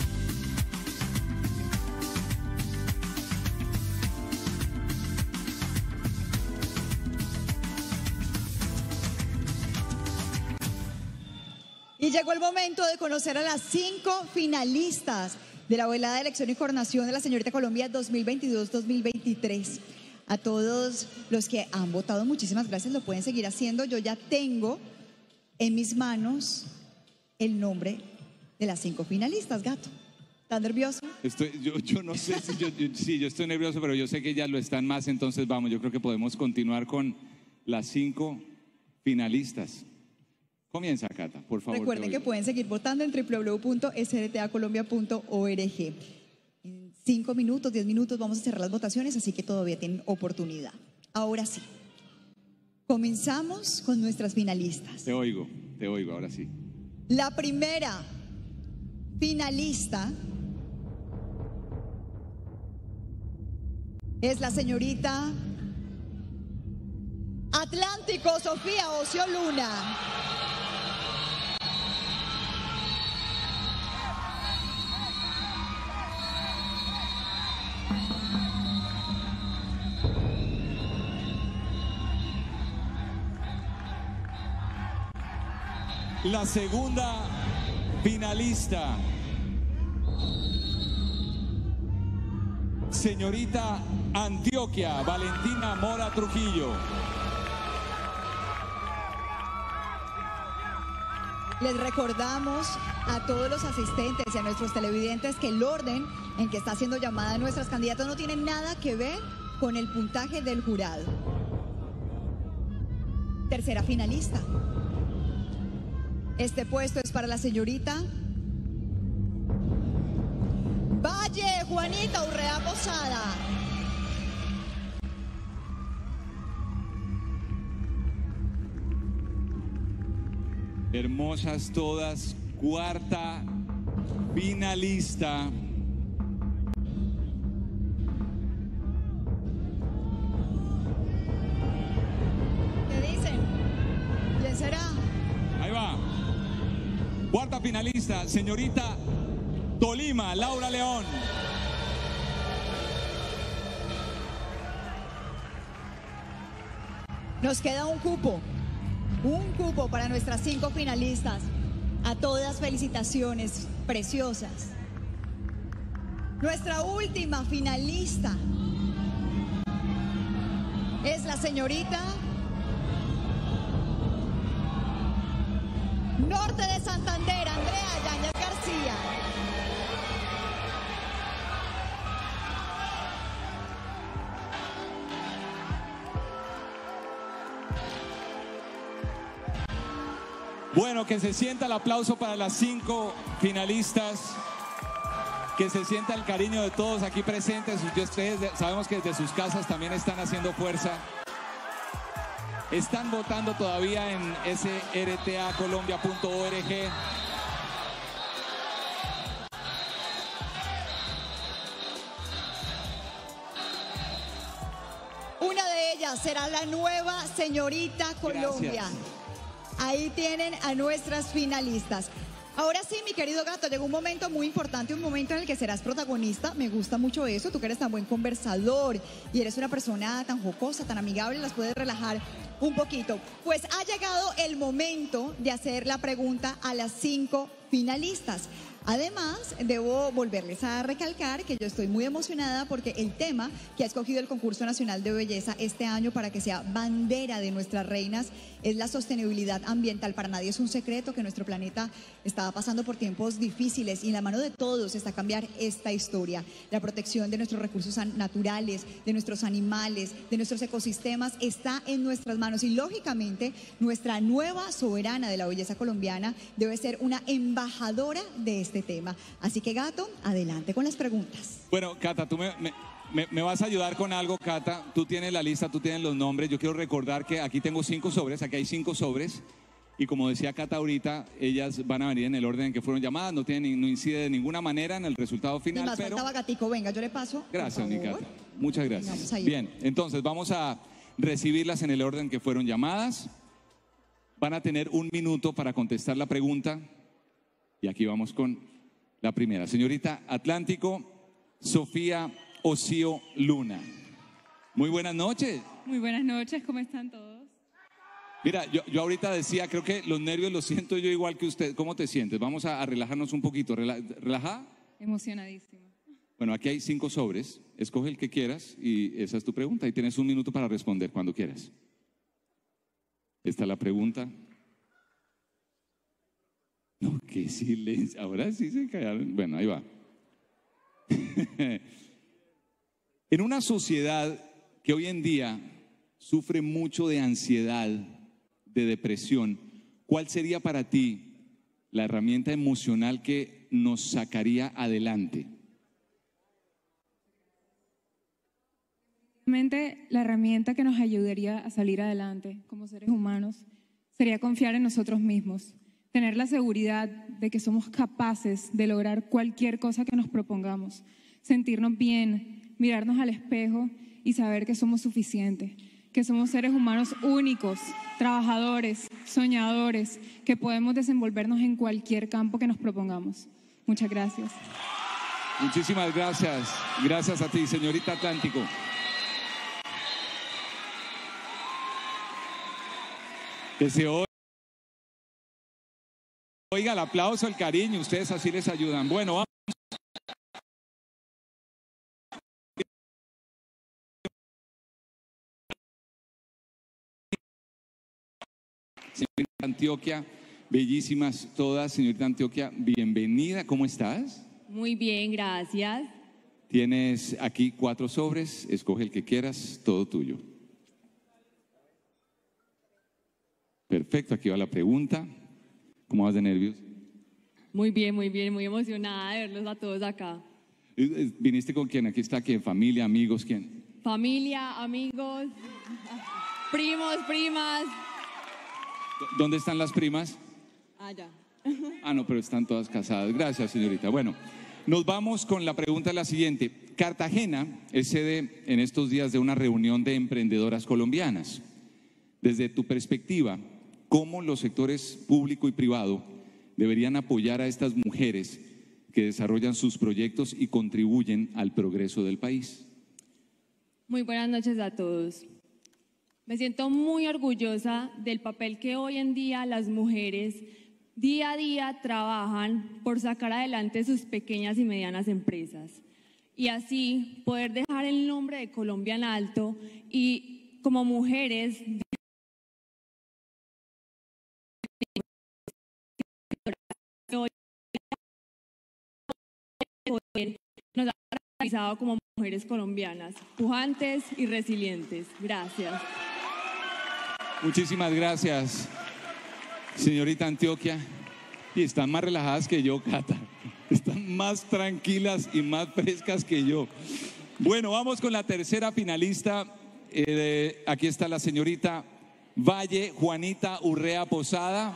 Y llegó el momento de conocer a las 5 finalistas de la velada de elección y coronación de la Señorita Colombia 2022-2023. A todos los que han votado, muchísimas gracias, lo pueden seguir haciendo. Yo ya tengo en mis manos el nombre de las 5 finalistas, Gato. ¿Estás nervioso? Yo no sé si yo estoy nervioso, pero yo sé que ya lo están más, entonces vamos, yo creo que podemos continuar con las 5 finalistas. Comienza, Cata, por favor. Recuerden que pueden seguir votando en www.srtacolombia.org. En 5 minutos, 10 minutos vamos a cerrar las votaciones, así que todavía tienen oportunidad. Ahora sí, comenzamos con nuestras finalistas. Te oigo, ahora sí. La primera finalista es la señorita Atlántico Sofía Ocio Luna. La segunda finalista, señorita Antioquia Valentina Mora Trujillo. Les recordamos a todos los asistentes y a nuestros televidentes que el orden en que está siendo llamada nuestras candidatas no tiene nada que ver con el puntaje del jurado. Tercera finalista. Este puesto es para la señorita Valle Juanita Urrea Posada. Hermosas todas, cuarta finalista. ¿Qué dicen? ¿Quién será? Ahí va. Cuarta finalista, señorita Tolima, Laura León. Nos queda un cupo para nuestras 5 finalistas. A todas felicitaciones preciosas. Nuestra última finalista es la señorita Norte de Santander, Andrea Yáñez García. Bueno, que se sienta el aplauso para las 5 finalistas, que se sienta el cariño de todos aquí presentes. Ustedes sabemos que desde sus casas también están haciendo fuerza. Están votando todavía en srtacolombia.org. Una de ellas será la nueva señorita Colombia. Gracias. Ahí tienen a nuestras finalistas. Ahora sí, mi querido gato, llegó un momento muy importante, un momento en el que serás protagonista. Me gusta mucho eso, tú que eres tan buen conversador y eres una persona tan jocosa, tan amigable, las puedes relajar un poquito. Pues ha llegado el momento de hacer la pregunta a las 5 finalistas. Además, debo volverles a recalcar que yo estoy muy emocionada porque el tema que ha escogido el Concurso Nacional de Belleza este año para que sea bandera de nuestras reinas es la sostenibilidad ambiental. Para nadie es un secreto que nuestro planeta está pasando por tiempos difíciles y en la mano de todos está cambiar esta historia. La protección de nuestros recursos naturales, de nuestros animales, de nuestros ecosistemas está en nuestras manos y lógicamente nuestra nueva soberana de la belleza colombiana debe ser una embajadora de este tema. Así que, gato, adelante con las preguntas. Bueno, Cata, tú me vas a ayudar con algo, Cata. Tú tienes la lista, tú tienes los nombres. Yo quiero recordar que aquí tengo 5 sobres, aquí hay 5 sobres. Y como decía Cata ahorita, ellas van a venir en el orden en que fueron llamadas, no incide de ninguna manera en el resultado final. Más pero... faltaba gatico, venga, yo le paso. Gracias, mi Cata. Muchas gracias. Ahí. Bien, entonces vamos a recibirlas en el orden que fueron llamadas. Van a tener 1 minuto para contestar la pregunta. Y aquí vamos con la primera. Señorita Atlántico, Sofía Ocio Luna. Muy buenas noches. Muy buenas noches, ¿cómo están todos? Mira, yo ahorita decía, creo que los nervios los siento yo igual que usted. ¿Cómo te sientes? Vamos a relajarnos un poquito. ¿Relajada? Emocionadísima. Bueno, aquí hay 5 sobres. Escoge el que quieras y esa es tu pregunta. Y tienes 1 minuto para responder cuando quieras. Esta es la pregunta. No, qué silencio. Ahora sí se callaron. Bueno, ahí va. En una sociedad que hoy en día sufre mucho de ansiedad, de depresión, ¿cuál sería para ti la herramienta emocional que nos sacaría adelante? Realmente la herramienta que nos ayudaría a salir adelante como seres humanos sería confiar en nosotros mismos. Tener la seguridad de que somos capaces de lograr cualquier cosa que nos propongamos, sentirnos bien, mirarnos al espejo y saber que somos suficientes, que somos seres humanos únicos, trabajadores, soñadores, que podemos desenvolvernos en cualquier campo que nos propongamos. Muchas gracias. Muchísimas gracias. Gracias a ti, señorita Atlántico. Que se oiga el aplauso, el cariño, ustedes así les ayudan. Bueno, vamos. Señorita Antioquia, bellísimas todas. Señorita Antioquia, bienvenida. ¿Cómo estás? Muy bien, gracias. Tienes aquí 4 sobres. Escoge el que quieras, todo tuyo. Perfecto, aquí va la pregunta. ¿Cómo vas de nervios? Muy bien, muy emocionada de verlos a todos acá. ¿Viniste con quién? Aquí está, ¿quién? ¿Familia, amigos, quién? Familia, amigos, primos, primas. ¿Dónde están las primas? Allá. Ah, no, pero están todas casadas. Gracias, señorita. Bueno, nos vamos con la pregunta la siguiente. Cartagena es sede en estos días de una reunión de emprendedoras colombianas. Desde tu perspectiva, ¿cómo los sectores público y privado deberían apoyar a estas mujeres que desarrollan sus proyectos y contribuyen al progreso del país? Muy buenas noches a todos. Me siento muy orgullosa del papel que hoy en día las mujeres día a día trabajan por sacar adelante sus pequeñas y medianas empresas y así poder dejar el nombre de Colombia en alto y como mujeres nos ha caracterizado como mujeres colombianas, pujantes y resilientes. Gracias. Muchísimas gracias, señorita Antioquia. Y están más relajadas que yo, Cata. Están más tranquilas y más frescas que yo. Bueno, vamos con la tercera finalista. Aquí está la señorita Valle Juanita Urrea Posada.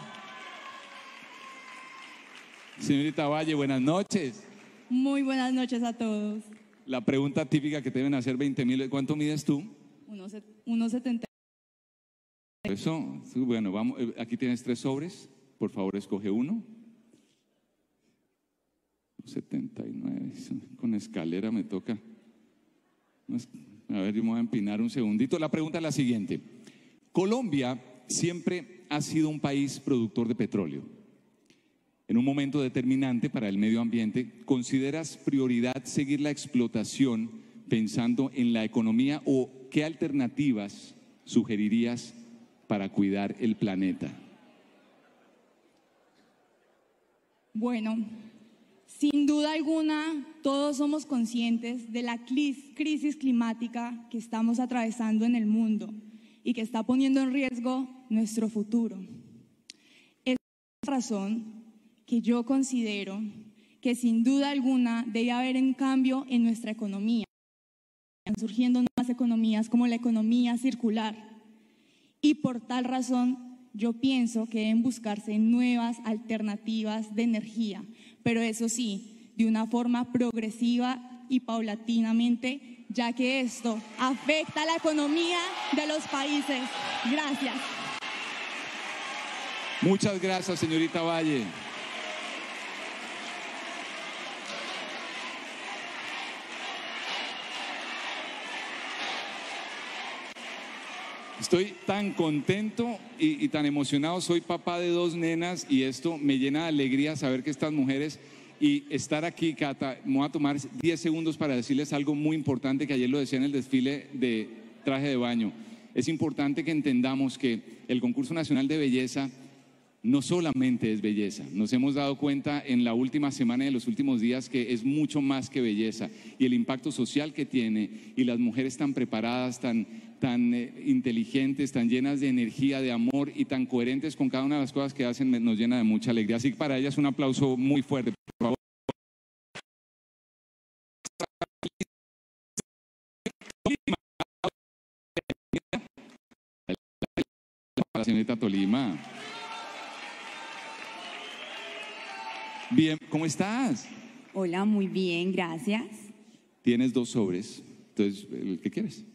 Señorita Valle, buenas noches. Muy buenas noches a todos. La pregunta típica que te deben hacer 20.000, ¿cuánto mides tú? 1,70. Eso, bueno, vamos, aquí tienes 3 sobres, por favor escoge uno. 79, con escalera me toca. A ver, yo me voy a empinar un segundito. La pregunta es la siguiente. Colombia siempre ha sido un país productor de petróleo. En un momento determinante para el medio ambiente, ¿consideras prioridad seguir la explotación pensando en la economía o qué alternativas sugerirías para cuidar el planeta? Bueno, sin duda alguna, todos somos conscientes de la crisis climática que estamos atravesando en el mundo y que está poniendo en riesgo nuestro futuro. Es por esa razón que yo considero que sin duda alguna debe haber un cambio en nuestra economía. Están surgiendo nuevas economías como la economía circular. Y por tal razón, yo pienso que deben buscarse nuevas alternativas de energía, pero eso sí, de una forma progresiva y paulatinamente, ya que esto afecta a la economía de los países. Gracias. Muchas gracias, señorita Valle. Estoy tan contento y tan emocionado. Soy papá de 2 nenas y esto me llena de alegría saber que estas mujeres y estar aquí, Cata, me voy a tomar 10 segundos para decirles algo muy importante que ayer lo decía en el desfile de traje de baño. Es importante que entendamos que el concurso nacional de belleza no solamente es belleza. Nos hemos dado cuenta en la última semana y en los últimos días que es mucho más que belleza y el impacto social que tiene y las mujeres tan preparadas, tan inteligentes, tan llenas de energía, de amor y tan coherentes con cada una de las cosas que hacen nos llena de mucha alegría. Así que para ellas un aplauso muy fuerte, por favor. La señorita Tolima. Bien, ¿cómo estás? Hola, muy bien, gracias. Tienes 2 sobres, entonces, ¿el que quieres?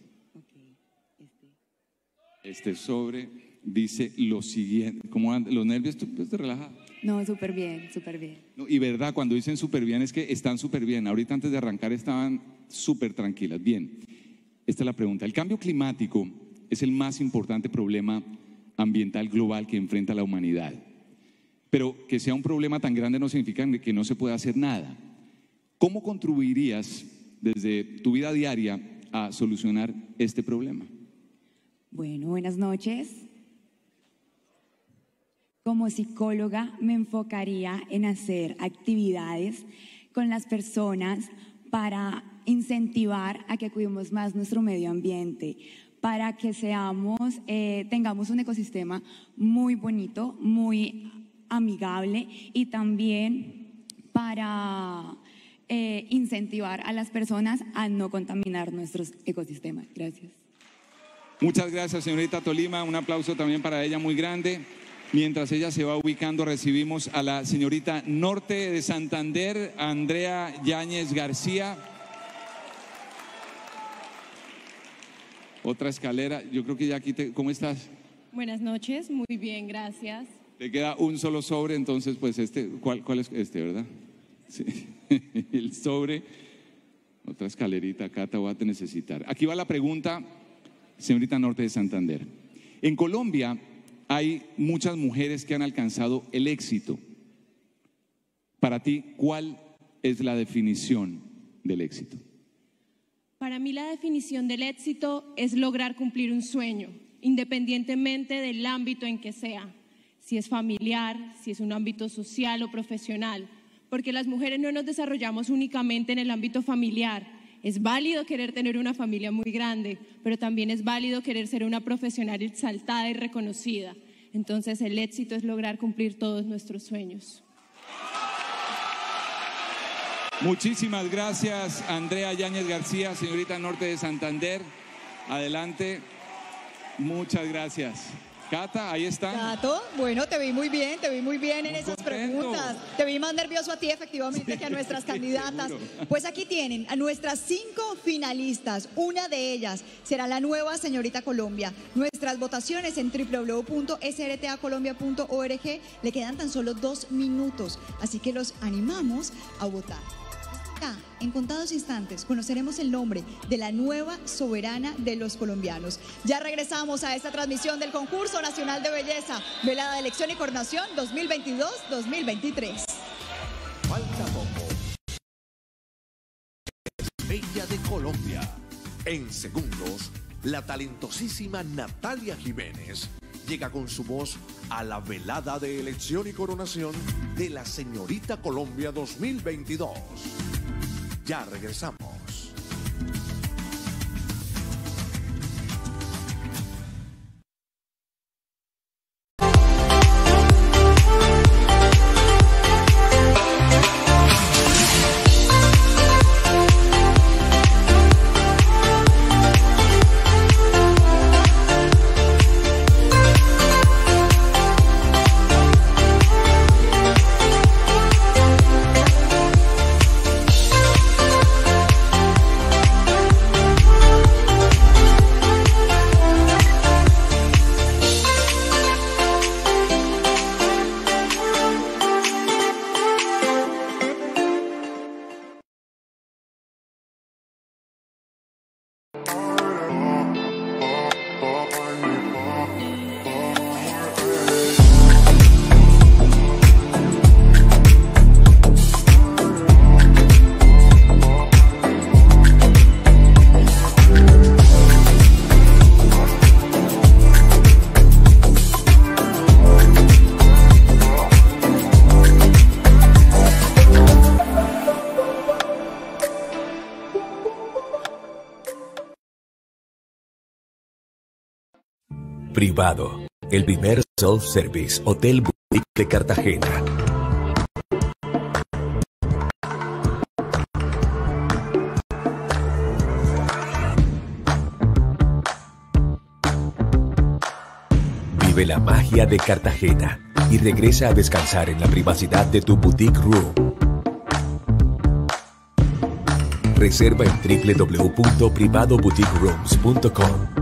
Este sobre dice lo siguiente. ¿Cómo andan los nervios? ¿Tú te relajas? No, súper bien, súper bien. No, y verdad, cuando dicen súper bien es que están súper bien. Ahorita antes de arrancar estaban súper tranquilas. Bien, esta es la pregunta. El cambio climático es el más importante problema ambiental global que enfrenta la humanidad. Pero que sea un problema tan grande no significa que no se pueda hacer nada. ¿Cómo contribuirías desde tu vida diaria a solucionar este problema? Bueno, buenas noches. Como psicóloga me enfocaría en hacer actividades con las personas para incentivar a que cuidemos más nuestro medio ambiente, para que tengamos un ecosistema muy bonito, muy amigable y también para incentivar a las personas a no contaminar nuestros ecosistemas. Gracias. Muchas gracias, señorita Tolima. Un aplauso también para ella muy grande. Mientras ella se va ubicando, recibimos a la señorita Norte de Santander, Andrea Yáñez García. Otra escalera. Yo creo que ya aquí ¿cómo estás? Buenas noches, muy bien, gracias. Te queda un solo sobre, entonces pues ¿cuál es este, verdad? Sí. El sobre. Otra escalerita, acá te voy a necesitar. Aquí va la pregunta, señorita Norte de Santander. En Colombia hay muchas mujeres que han alcanzado el éxito. Para ti, ¿cuál es la definición del éxito? Para mí la definición del éxito es lograr cumplir un sueño, independientemente del ámbito en que sea, si es familiar, si es un ámbito social o profesional, porque las mujeres no nos desarrollamos únicamente en el ámbito familiar. Es válido querer tener una familia muy grande, pero también es válido querer ser una profesional exaltada y reconocida. Entonces el éxito es lograr cumplir todos nuestros sueños. Muchísimas gracias, Andrea Yáñez García, señorita Norte de Santander. Adelante. Muchas gracias. Cata, ahí está. Cato, bueno, te vi muy bien en esas preguntas. Te vi más nervioso a ti, efectivamente, que a nuestras candidatas. Seguro. Pues aquí tienen a nuestras 5 finalistas. Una de ellas será la nueva señorita Colombia. Nuestras votaciones en www.srtacolombia.org. Le quedan tan solo 2 minutos, así que los animamos a votar. Ya, en contados instantes conoceremos el nombre de la nueva soberana de los colombianos. Ya regresamos a esta transmisión del Concurso Nacional de Belleza, Velada de Elección y Coronación 2022-2023. Falta poco. Bella de Colombia. En segundos, la talentosísima Natalia Jiménez llega con su voz a la velada de elección y coronación de la Señorita Colombia 2022. Ya regresamos. Privado, el primer self-service hotel boutique de Cartagena. Vive la magia de Cartagena y regresa a descansar en la privacidad de tu boutique room. Reserva en www.privadoboutiquerooms.com.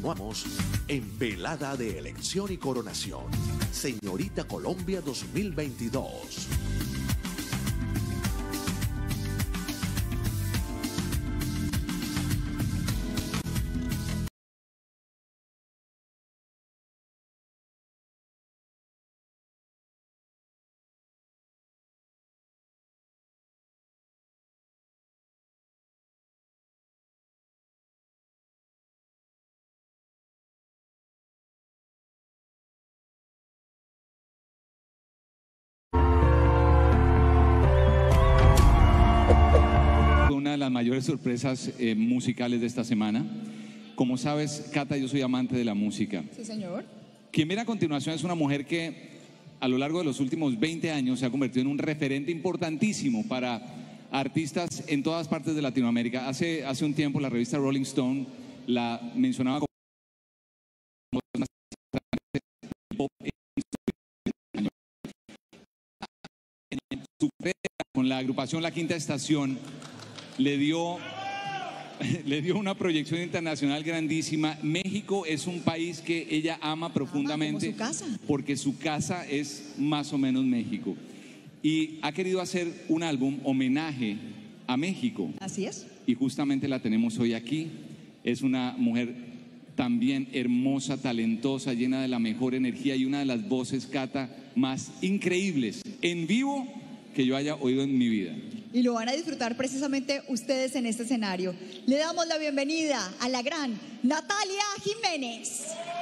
Continuamos en Velada de Elección y Coronación. Señorita Colombia 2022. Una de las mayores sorpresas musicales de esta semana. Como sabes, Cata, yo soy amante de la música. Sí, señor. Quien viene a continuación es una mujer que a lo largo de los últimos 20 años se ha convertido en un referente importantísimo para artistas en todas partes de Latinoamérica. Hace un tiempo la revista Rolling Stone la mencionaba como su carrera con la agrupación La Quinta Estación le dio una proyección internacional grandísima. México es un país que ella ama profundamente, como su casa, porque su casa es más o menos México. Y ha querido hacer un álbum homenaje a México. Así es. Y justamente la tenemos hoy aquí. Es una mujer también hermosa, talentosa, llena de la mejor energía y una de las voces, Cata, más increíbles en vivo que yo haya oído en mi vida. Y lo van a disfrutar precisamente ustedes en este escenario. Le damos la bienvenida a la gran Natalia Jiménez.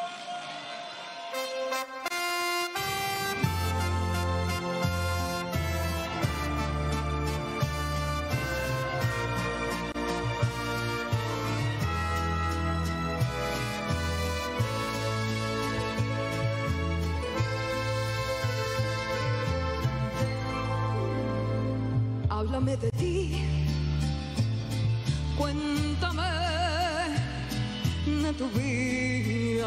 Háblame de ti, cuéntame de tu vida.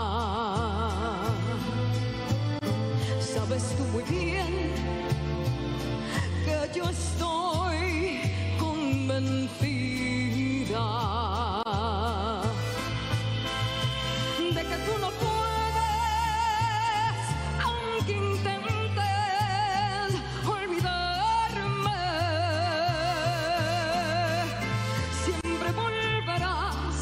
Sabes tú muy bien que yo estoy convencida de que tú no puedes, aunque intentes olvidarme. Siempre volverás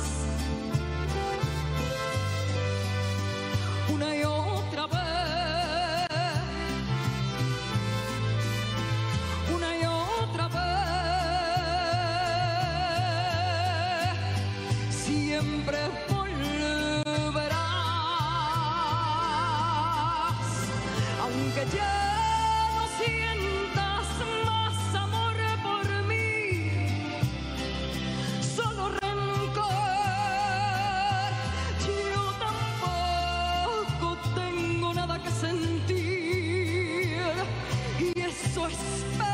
una y otra vez, una y otra vez. Siempre volverás, aunque ya no sientas más amor por mí, solo rencor. Yo tampoco tengo nada que sentir, y eso es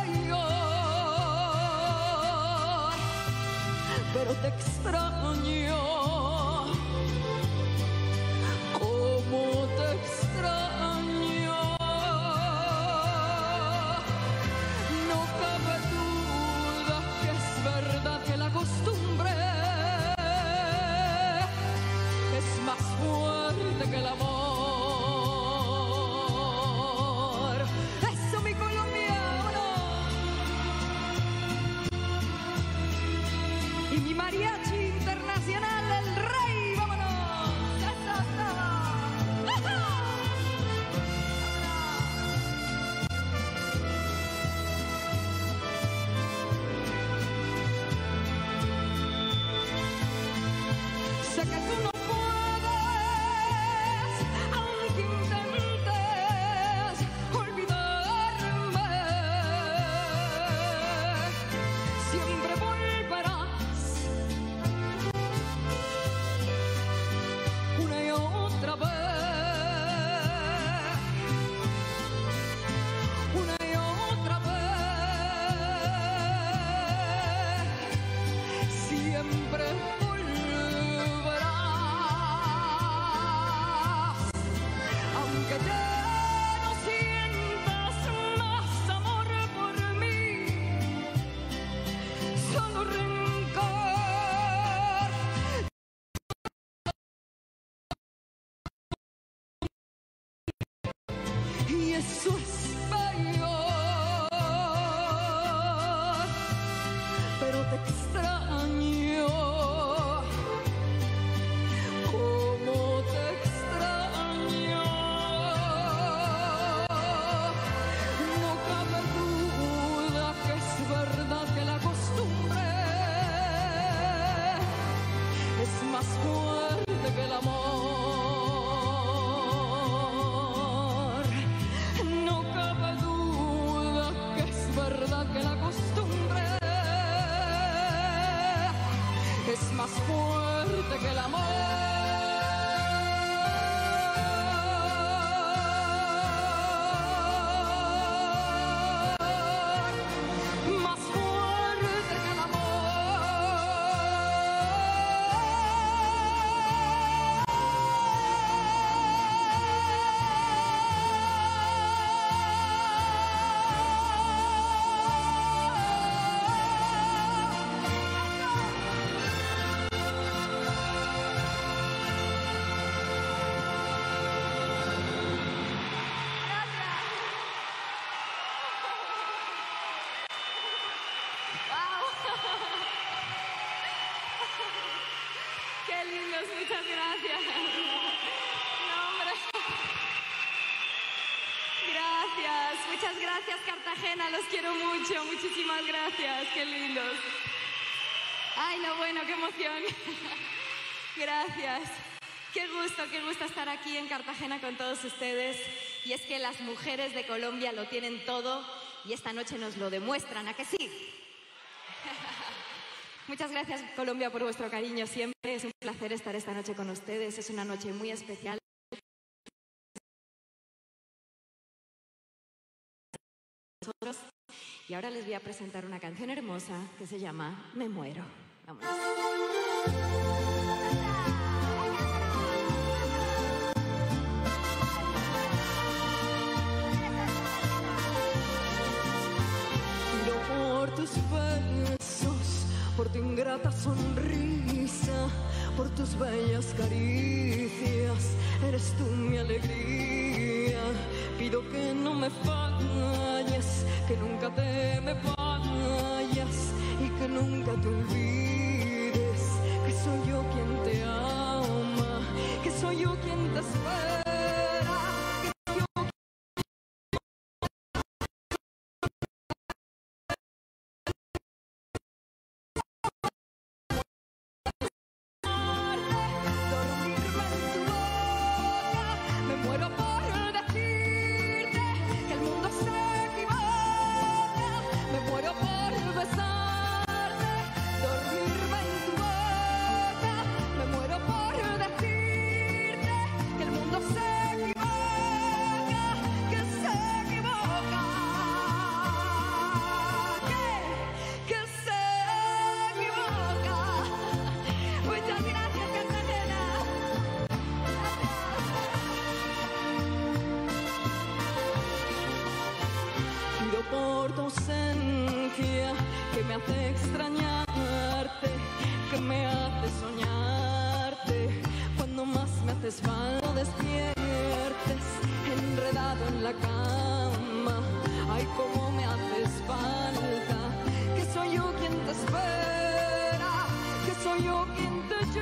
peor. Pero te extraño, como te extraño. No cabe duda que es verdad que la costumbre es más fuerte que el amor. Eso, mi colombiano, y mi mariachi internacional, el Cartagena, los quiero mucho, muchísimas gracias, qué lindos. Ay, no, bueno, qué emoción. Gracias. Qué gusto estar aquí en Cartagena con todos ustedes. Y es que las mujeres de Colombia lo tienen todo y esta noche nos lo demuestran, ¿a que sí? Muchas gracias, Colombia, por vuestro cariño siempre. Es un placer estar esta noche con ustedes. Es una noche muy especial. Y ahora les voy a presentar una canción hermosa que se llama Me Muero. Vámonos. Por tus besos, por tu ingrata sonrisa, por tus bellas caricias, eres tú mi alegría. Pido que no me falles, que nunca te me vayas y que nunca te olvides que soy yo quien te ama, que soy yo quien te espera. Por tu ausencia que me hace extrañarte, que me hace soñarte, cuando más me haces falta despiertes, enredado en la cama, ay cómo me haces falta, que soy yo quien te espera, que soy yo quien te llora.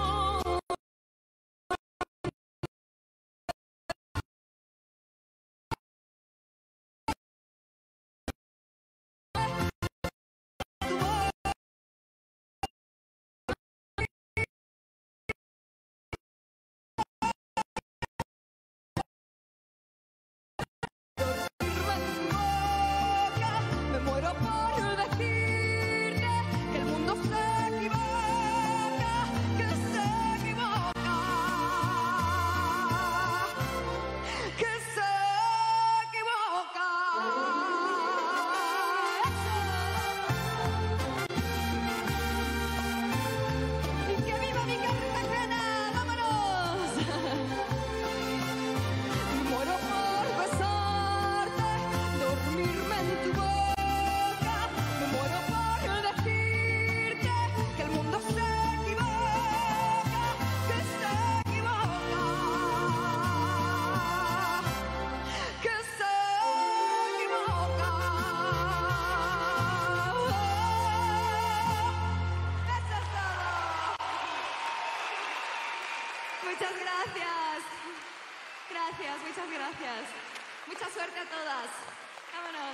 Muchas gracias. Gracias, muchas gracias. Mucha suerte a todas. Vámonos.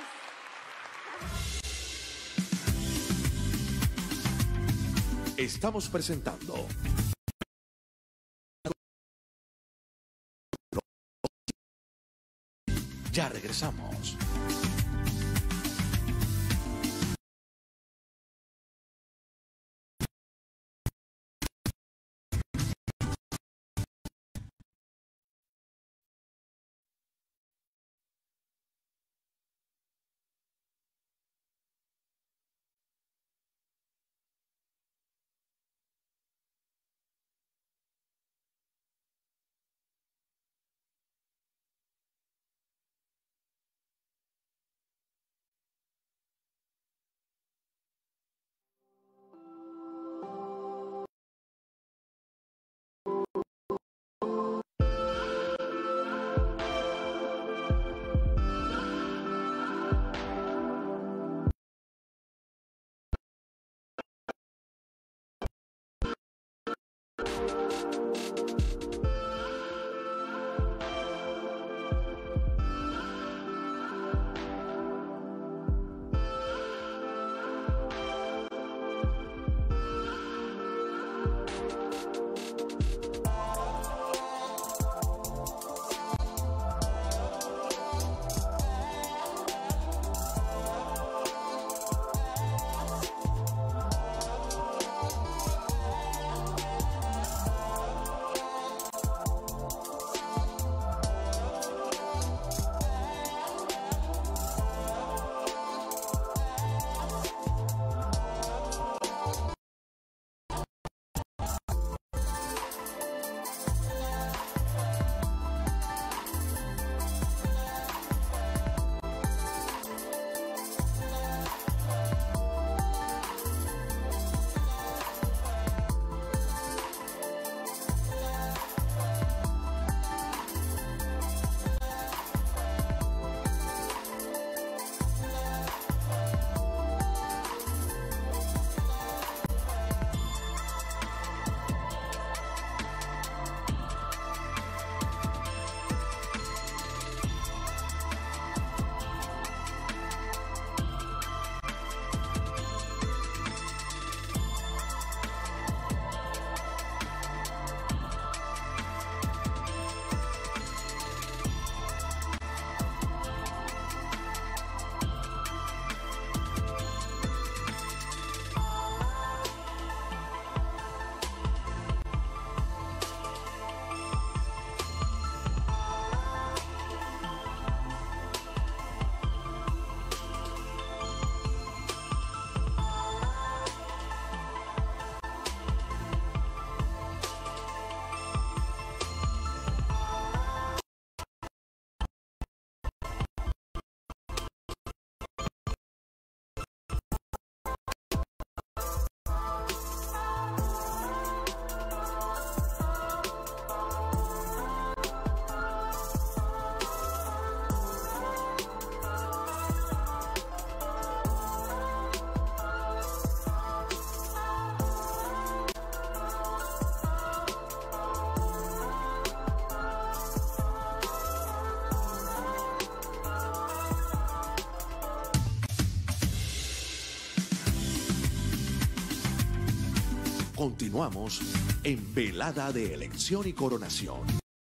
Estamos presentando Ya regresamos. Continuamos en Velada de Elección y Coronación.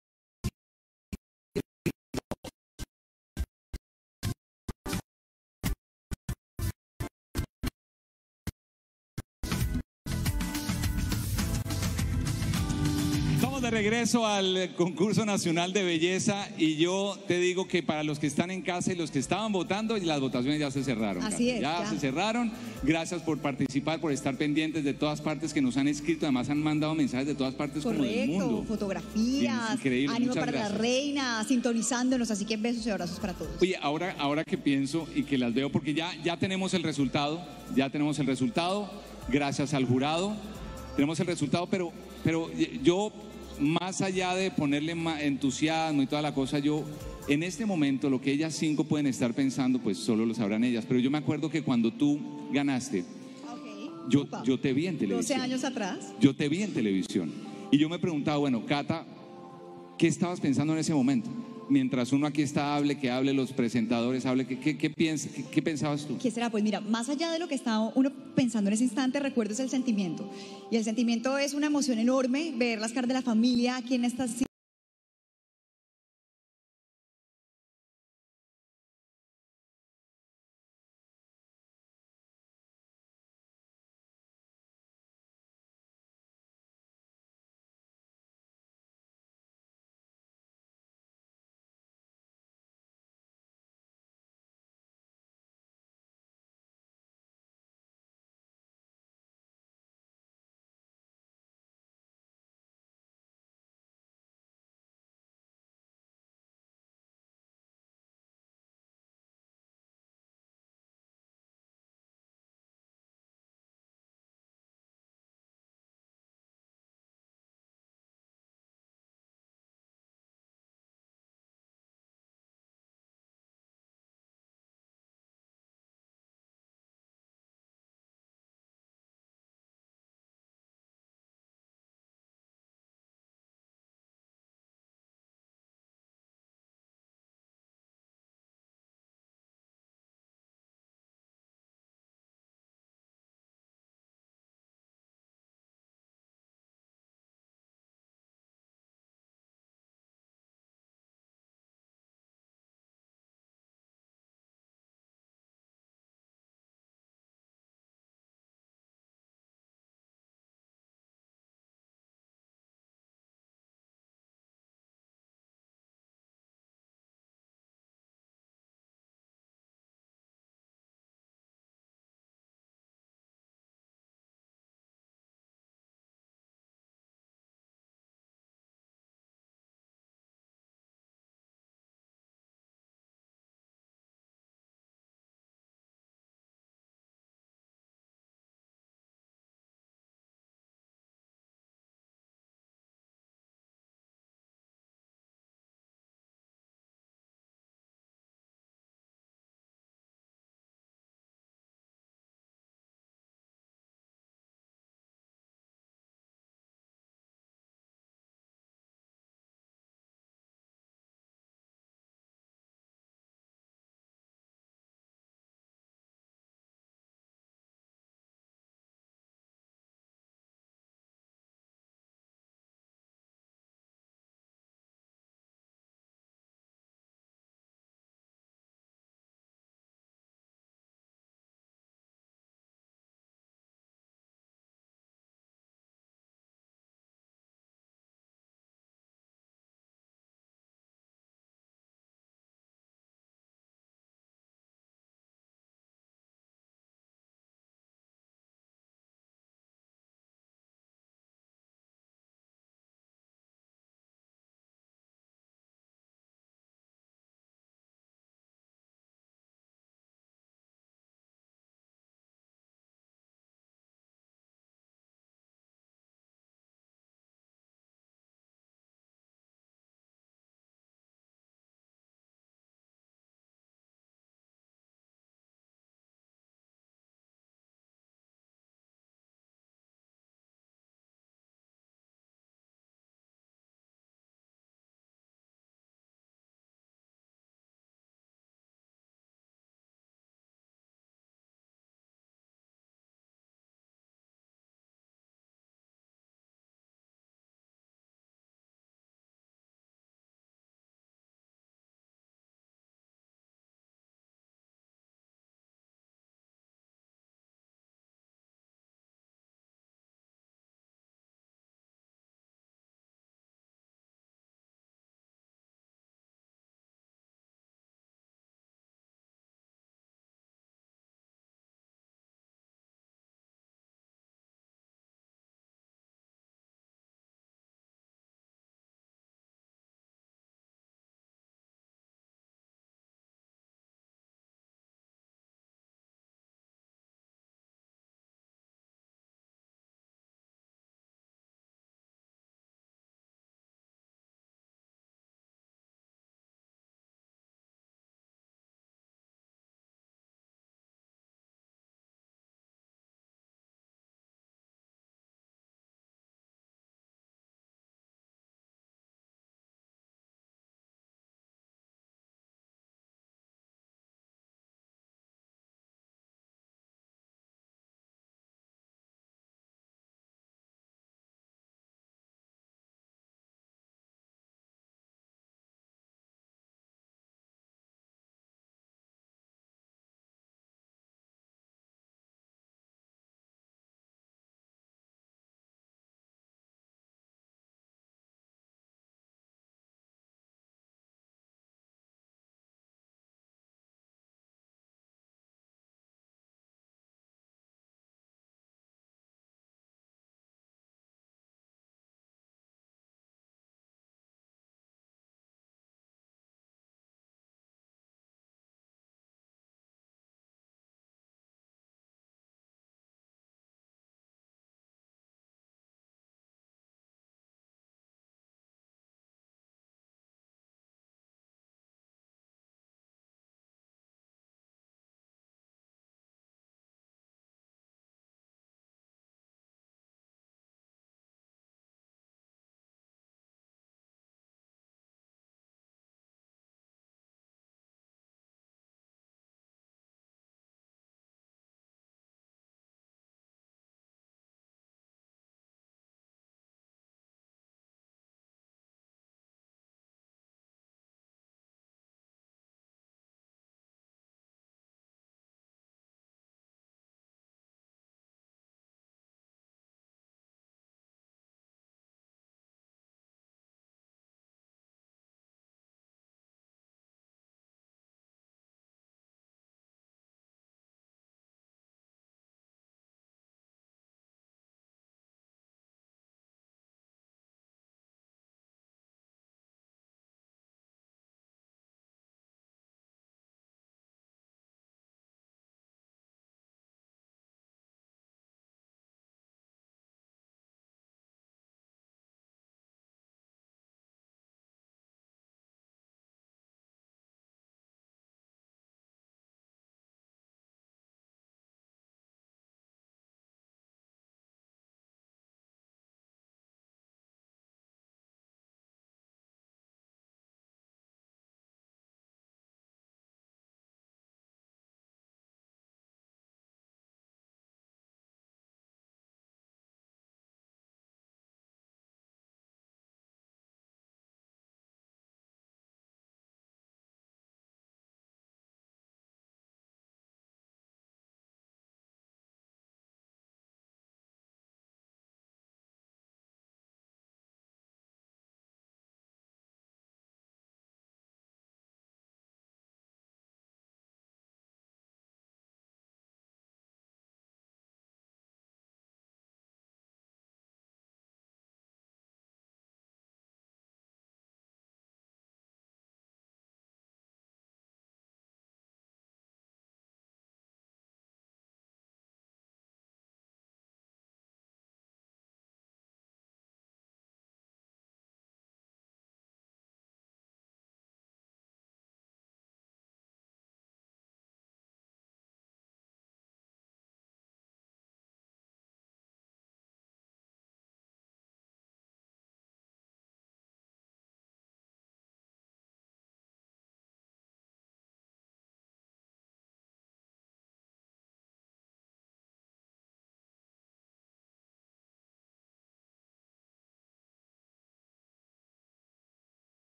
Estamos de regreso al concurso nacional de belleza y yo te digo que para los que están en casa y los que estaban votando, las votaciones ya se cerraron. Así es, ya se cerraron. Gracias por participar, por estar pendientes de todas partes que nos han escrito. Además han mandado mensajes de todas partes como del mundo. Correcto, fotografías, Increíble, ánimo muchas para gracias. la reina, sintonizándonos, así que besos y abrazos para todos. Oye, ahora que pienso y que las veo, porque ya tenemos el resultado, gracias al jurado, tenemos el resultado, pero yo, más allá de ponerle entusiasmo y toda la cosa, yo, en este momento, lo que ellas 5 pueden estar pensando, pues solo lo sabrán ellas, pero yo me acuerdo que cuando tú ganaste, yo te vi en televisión. 12 años atrás. Yo te vi en televisión y yo me preguntaba, bueno, Cata, ¿qué estabas pensando en ese momento? Mientras uno aquí está, que hable, los presentadores, ¿qué pensabas tú? ¿Qué será? Pues mira, más allá de lo que estaba uno pensando en ese instante, recuerdo es el sentimiento. Y el sentimiento es una emoción enorme, ver las caras de la familia aquí en esta